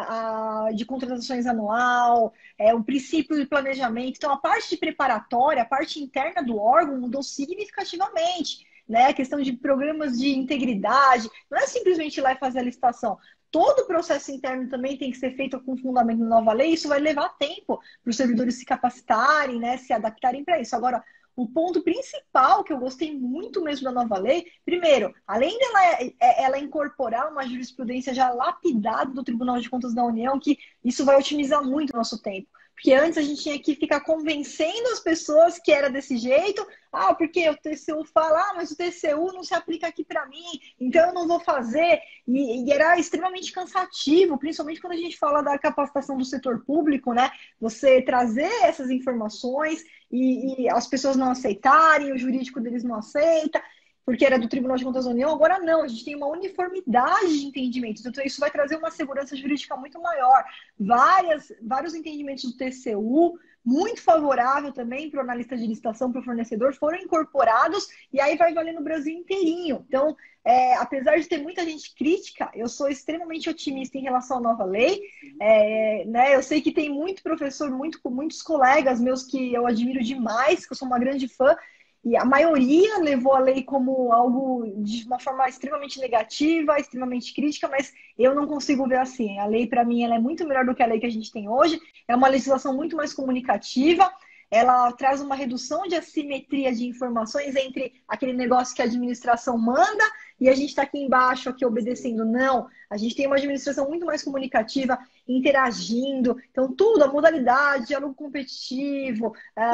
a, a, de contratações anual, é, o princípio de planejamento, então a parte de preparatória, a parte interna do órgão mudou significativamente. Né, a questão de programas de integridade, não é simplesmente ir lá e fazer a licitação. Todo o processo interno também tem que ser feito com fundamento na nova lei, isso vai levar tempo para os servidores se capacitarem, né, se adaptarem para isso. Agora, o ponto principal que eu gostei muito mesmo da nova lei, primeiro, além dela ela incorporar uma jurisprudência já lapidada do Tribunal de Contas da União, que isso vai otimizar muito o nosso tempo. Porque antes a gente tinha que ficar convencendo as pessoas que era desse jeito. Ah, porque o T C U fala, ah, mas o T C U não se aplica aqui para mim, então eu não vou fazer. E, e era extremamente cansativo, principalmente quando a gente fala da capacitação do setor público, né? Você trazer essas informações e, e as pessoas não aceitarem, o jurídico deles não aceita, porque era do Tribunal de Contas da União, agora não, a gente tem uma uniformidade de entendimentos, então isso vai trazer uma segurança jurídica muito maior. Várias, vários entendimentos do T C U, muito favorável também para o analista de licitação, para o fornecedor, foram incorporados e aí vai valer no Brasil inteirinho. Então, é, apesar de ter muita gente crítica, eu sou extremamente otimista em relação à nova lei. É, né, eu sei que tem muito professor, muito, muitos colegas meus que eu admiro demais, que eu sou uma grande fã, e a maioria levou a lei como algo de uma forma extremamente negativa, extremamente crítica, mas eu não consigo ver assim. A lei, para mim, ela é muito melhor do que a lei que a gente tem hoje. É uma legislação muito mais comunicativa. Ela traz uma redução de assimetria de informações entre aquele negócio que a administração manda e a gente está aqui embaixo, aqui obedecendo. Não, a gente tem uma administração muito mais comunicativa, interagindo. Então, tudo, a modalidade, diálogo competitivo,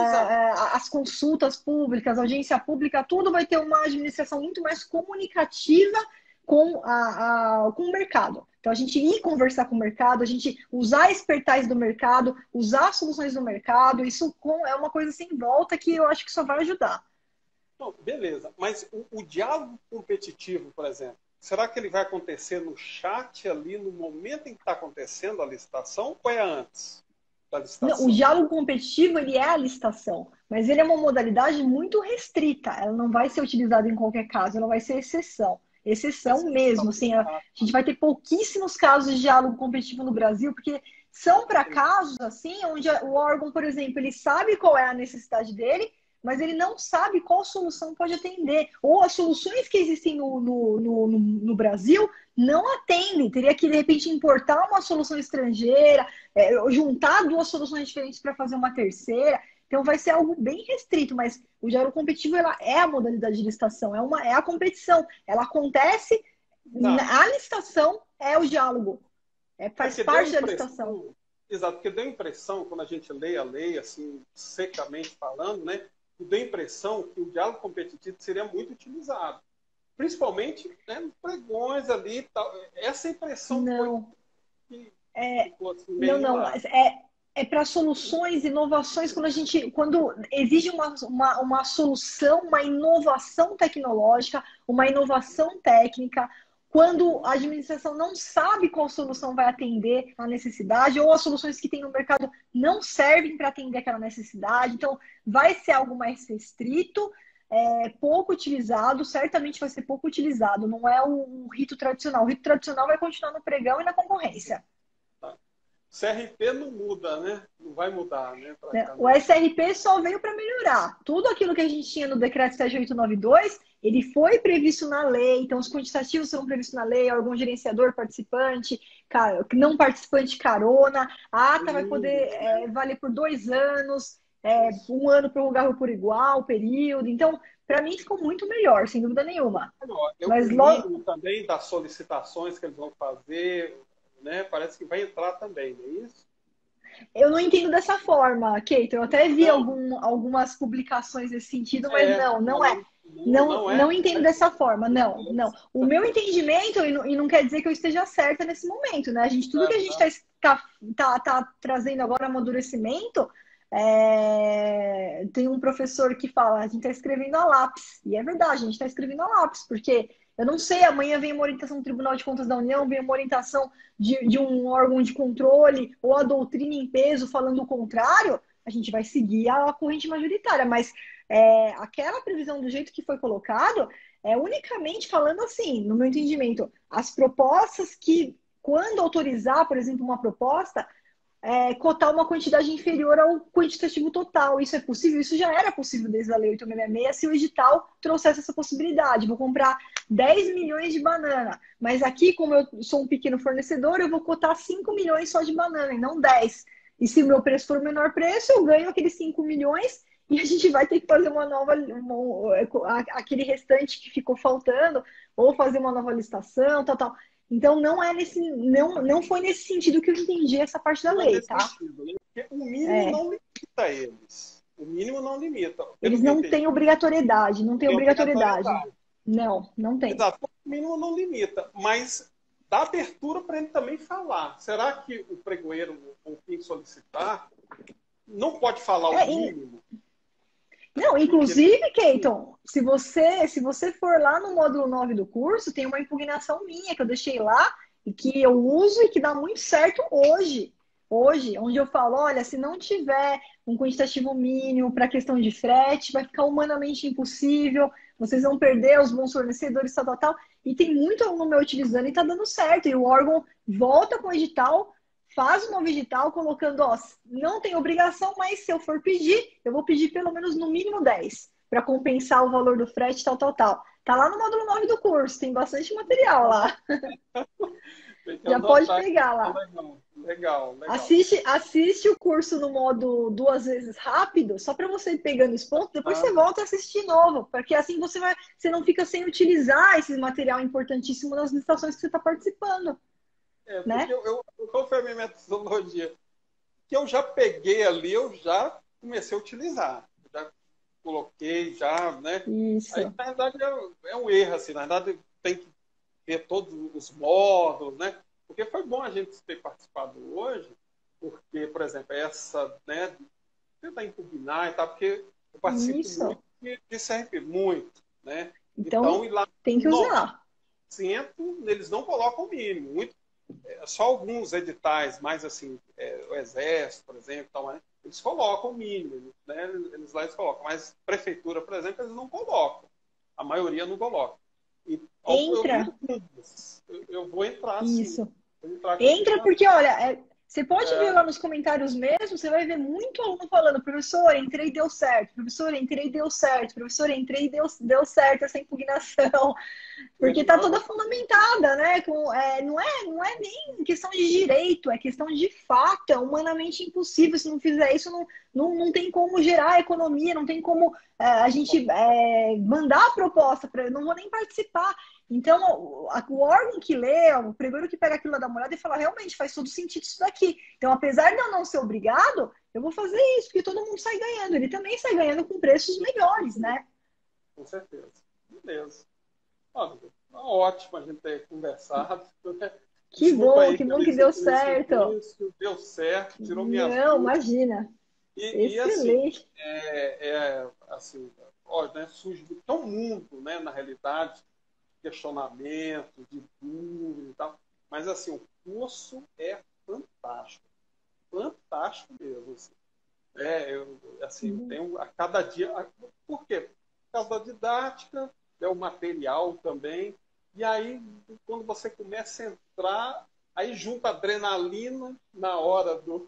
as consultas públicas, a audiência pública, tudo vai ter uma administração muito mais comunicativa com, a, a, com o mercado. Então, a gente ir conversar com o mercado, a gente usar a expertise do mercado, usar soluções do mercado, isso é uma coisa sem volta que eu acho que só vai ajudar. Não, beleza, mas o, o diálogo competitivo, por exemplo, será que ele vai acontecer no chat ali, no momento em que está acontecendo a licitação, ou é antes da licitação? Não, o diálogo competitivo, ele é a licitação, mas ele é uma modalidade muito restrita, ela não vai ser utilizada em qualquer caso, ela vai ser exceção. Exceção mesmo, assim, a gente vai ter pouquíssimos casos de diálogo competitivo no Brasil, porque são para casos assim, onde o órgão, por exemplo, ele sabe qual é a necessidade dele, mas ele não sabe qual solução pode atender. Ou as soluções que existem no, no, no, no Brasil não atendem. Teria que, de repente, importar uma solução estrangeira, é, juntar duas soluções diferentes para fazer uma terceira. Então vai ser algo bem restrito, mas o diálogo competitivo ela é a modalidade de licitação, é, uma, é a competição. Ela acontece, Tá. a licitação é o diálogo, é, É faz porque deu parte a da licitação. impressão, exato, porque deu a impressão, quando a gente lê a lei, assim, secamente falando, né, deu a impressão que o diálogo competitivo seria muito utilizado. Principalmente, né, nos pregões ali e tal. Essa impressão Não, foi que é, ficou assim, não, meio no não, ar. é, é para soluções, inovações, quando a gente, quando exige uma, uma, uma solução, uma inovação tecnológica, uma inovação técnica, quando a administração não sabe qual solução vai atender a necessidade, ou as soluções que tem no mercado não servem para atender aquela necessidade, então vai ser algo mais restrito, é, pouco utilizado, certamente vai ser pouco utilizado, não é o, o rito tradicional. O rito tradicional vai continuar no pregão e na concorrência. C R P não muda, né? Não vai mudar, né? O S R P só veio para melhorar. Tudo aquilo que a gente tinha no decreto sete mil oitocentos e noventa e dois, ele foi previsto na lei, então os quantitativos serão previstos na lei, órgão gerenciador, participante, não participante carona, a ata vai poder é, valer por dois anos, é, um ano prorrogável por igual, período. Então, para mim ficou muito melhor, sem dúvida nenhuma. Eu, Mas o logo mínimo também das solicitações que eles vão fazer, né? Parece que vai entrar também, não é isso? Eu não entendo dessa forma, Keito. Eu até vi algum, algumas publicações nesse sentido, mas É, não, não é. não, Não, não é. não entendo dessa forma, não, não. O meu entendimento, e não, e não quer dizer que eu esteja certa nesse momento, né? A gente, tudo que a gente está tá, tá, tá trazendo agora, amadurecimento, é... tem um professor que fala, a gente está escrevendo a lápis. E é verdade, a gente está escrevendo a lápis, porque eu não sei, amanhã vem uma orientação do Tribunal de Contas da União, vem uma orientação de, de um órgão de controle, ou a doutrina em peso falando o contrário, a gente vai seguir a corrente majoritária. Mas é, aquela previsão do jeito que foi colocado é unicamente falando assim, no meu entendimento, as propostas que, quando autorizar, por exemplo, uma proposta, é, cotar uma quantidade inferior ao quantitativo total. Isso é possível? Isso já era possível desde a Lei oito mil seiscentos e sessenta e seis se o edital trouxesse essa possibilidade. Vou comprar dez milhões de banana, mas aqui, como eu sou um pequeno fornecedor, eu vou cotar cinco milhões só de banana e não dez. E se o meu preço for o menor preço, eu ganho aqueles cinco milhões e a gente vai ter que fazer uma nova, uma, aquele restante que ficou faltando, ou fazer uma nova licitação, tal, tal. Então, não é nesse, não, não foi nesse sentido que eu entendi essa parte da não lei, é tá? Sentido, né? Porque o mínimo é. não limita eles. O mínimo não limita. Eles não têm obrigatoriedade, não têm tem obrigatoriedade. obrigatoriedade. Não, não tem. Exato. O mínimo não limita, mas dá abertura para ele também falar. Será que o pregoeiro, o fim solicitar, não pode falar é, o mínimo? Não, inclusive, Keiton, se você, se você for lá no módulo nove do curso, tem uma impugnação minha que eu deixei lá e que eu uso e que dá muito certo hoje. Hoje, onde eu falo, olha, se não tiver um quantitativo mínimo para a questão de frete, vai ficar humanamente impossível, vocês vão perder os bons fornecedores, tal, tal, tal. E tem muito aluno meu utilizando e está dando certo. E o órgão volta com o edital, faz um novo edital colocando, ó, não tem obrigação, mas se eu for pedir, eu vou pedir pelo menos no mínimo dez, para compensar o valor do frete, tal, tal, tal. Tá lá no módulo nove do curso, tem bastante material lá. Já pode pegar lá. Legal, legal, legal. Assiste, assiste o curso no modo duas vezes rápido, só para você ir pegando os pontos, depois ah. você volta a assistir de novo, porque assim você, vai, você não fica sem utilizar esse material importantíssimo nas licitações que você está participando. É, porque né? eu, eu, qual foi a minha metodologia? Que eu já peguei ali, eu já comecei a utilizar. Já coloquei, já, né? Isso. Aí, na verdade, é, é um erro, assim. Na verdade, tem que ver todos os módulos, né? Porque foi bom a gente ter participado hoje, porque, por exemplo, essa, né? Tentar impugnar e tal, porque eu participo Isso. muito de, de C R P, muito, né? Então, então e lá, tem que usar. Eles não colocam o mínimo, muito. É, só alguns editais, mais assim, é, o Exército, por exemplo, tal, né? Eles colocam o mínimo, né? Eles lá eles colocam, mas prefeitura, por exemplo, eles não colocam. A maioria não coloca. E, Entra. Eu, eu vou entrar Isso. Vou entrar Entra porque, olha, é, você pode é... ver lá nos comentários mesmo, você vai ver muito aluno falando, professor, entrei e deu certo, professor, entrei e deu certo, professor, entrei e deu, deu certo essa impugnação. Porque tá toda fundamentada, né? Com, é, não é, não é nem questão de direito, é questão de fato, é humanamente impossível. Se não fizer isso, não, não, não tem como gerar economia, não tem como é, a gente é, mandar a proposta para eu não vou nem participar. Então, o, a, o órgão que lê, o primeiro que pega aquilo lá da mulher e fala, realmente faz todo sentido isso daqui. Então, apesar de eu não ser obrigado, eu vou fazer isso, porque todo mundo sai ganhando. Ele também sai ganhando com preços melhores, né? Com certeza. Beleza. Olha, ótimo a gente ter conversado. Que Desculpa bom, aí que pelo bom que deu certo. início, deu certo, tirou minhas Não, dúvidas. imagina. E, e assim, Excelente. é, é, assim ó, né, surge tão mundo, né, na realidade, questionamento, de dúvida e tal. Mas assim, o curso é fantástico. Fantástico mesmo. Assim. É, eu, assim, eu tenho a cada dia. Por quê? Por causa da didática, é o material também. E aí, quando você começa a entrar, aí junta adrenalina na hora do.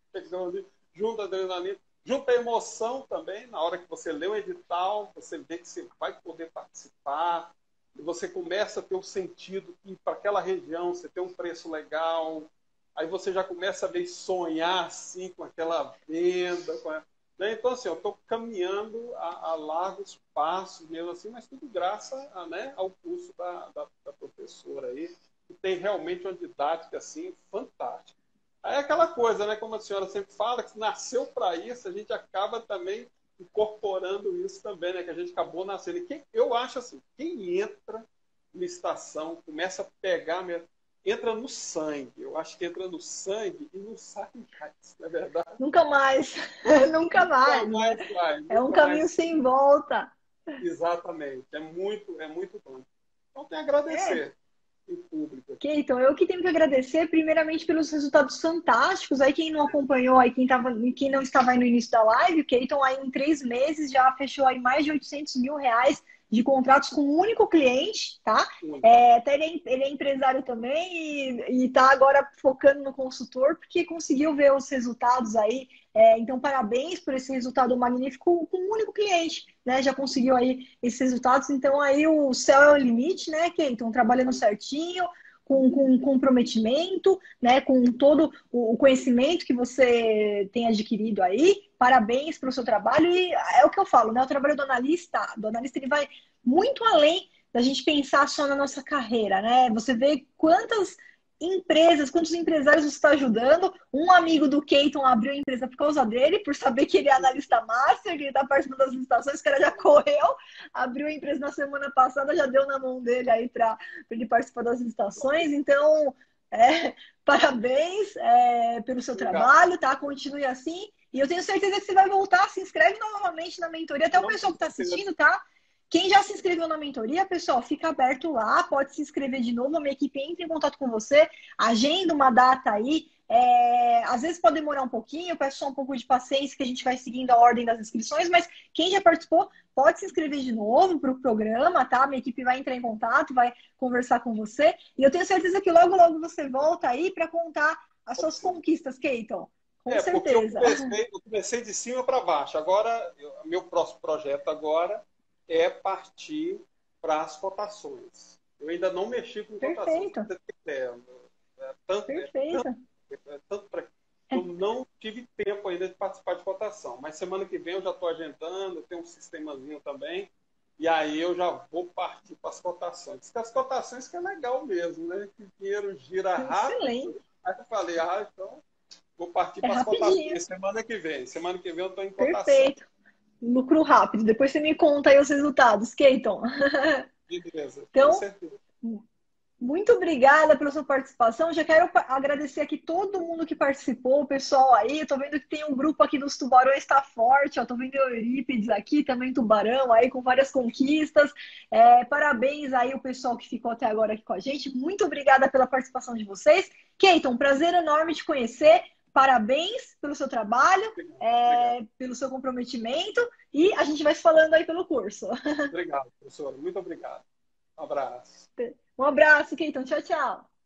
Junta adrenalina, junta emoção também, na hora que você lê o edital, você vê que você vai poder participar, e você começa a ter o sentido que para aquela região você tem um preço legal. Aí você já começa a ver sonhar assim com aquela venda. Com a... né? Então, assim, eu estou caminhando a, a largos passos mesmo assim, mas tudo graças a, né, ao curso da, da, da professora aí, que tem realmente uma didática assim, fantástica. Aí é aquela coisa, né, como a senhora sempre fala, que nasceu para isso, a gente acaba também incorporando isso também, né, que a gente acabou nascendo. E quem, eu acho assim, quem entra na estação, começa a pegar mesmo, entra no sangue. Eu acho que entra no sangue e não sai mais, não é verdade? Nunca mais. Nunca mais. Nunca mais sai. É um Nunca caminho mais... sem volta. Exatamente. É muito, é muito bom. Então, tem a É. agradecer em público. Ok, então eu que tenho que agradecer primeiramente pelos resultados fantásticos. Aí quem não acompanhou, aí quem, tava, quem não estava aí no início da live, o Keyton aí em três meses já fechou aí mais de oitocentos mil reais de contratos com um único cliente, tá? É, até ele, é, ele é empresário também e está agora focando no consultor porque conseguiu ver os resultados aí. É, então, parabéns por esse resultado magnífico com um único cliente, né? Já conseguiu aí esses resultados. Então, aí o céu é o limite, né, Keyton? Trabalhando certinho, com, com comprometimento, né? Com todo o conhecimento que você tem adquirido aí. Parabéns pelo seu trabalho. E é o que eu falo, né? O trabalho do analista, do analista ele vai muito além da gente pensar só na nossa carreira, né? Você vê quantas empresas, quantos empresários você está ajudando. Um amigo do Keyton abriu a empresa por causa dele, por saber que ele é analista master, que ele está participando das licitações, o cara já correu, abriu a empresa na semana passada, já deu na mão dele aí para ele participar das licitações. Então, é, parabéns é, pelo seu Obrigado. trabalho, tá? Continue assim. E eu tenho certeza que você vai voltar, se inscreve novamente na mentoria, até o pessoal que está assistindo, tá? Quem já se inscreveu na mentoria, pessoal, fica aberto lá, pode se inscrever de novo, a minha equipe entra em contato com você, agenda uma data aí, é... às vezes pode demorar um pouquinho, eu peço só um pouco de paciência que a gente vai seguindo a ordem das inscrições, mas quem já participou pode se inscrever de novo para o programa, tá? Minha equipe vai entrar em contato, vai conversar com você, e eu tenho certeza que logo, logo você volta aí para contar as suas conquistas, Keyton. Com é, certeza. Porque eu comecei, eu comecei de cima para baixo, agora, eu, meu próximo projeto agora é partir para as cotações. Eu ainda não mexi com cotações. Perfeito. É, é, tanto, Perfeito. É, tanto, é, tanto pra, eu não tive tempo ainda de participar de cotação, mas semana que vem eu já estou agendando, eu tenho um sistemazinho também, e aí eu já vou partir para as cotações. Porque as cotações que é legal mesmo, né? Que o dinheiro gira rápido. Excelente. Aí eu falei, ah, então vou partir É para as rapidinho. cotações semana que vem. Semana que vem eu estou em cotação. Perfeito. Lucro rápido. Depois você me conta aí os resultados, Keyton. Beleza, Então, com certeza. muito obrigada pela sua participação. Já quero agradecer aqui todo mundo que participou, o pessoal aí. Eu tô vendo que tem um grupo aqui dos Tubarões, está forte. Ó, tô vendo o Eurípides aqui, também Tubarão aí, com várias conquistas. É, parabéns aí o pessoal que ficou até agora aqui com a gente. Muito obrigada pela participação de vocês. Keyton, prazer enorme te conhecer. Parabéns pelo seu trabalho, é, pelo seu comprometimento e a gente vai se falando aí pelo curso. Obrigado, professora. Muito obrigado. Um abraço. Um abraço, Keyton. Tchau, tchau.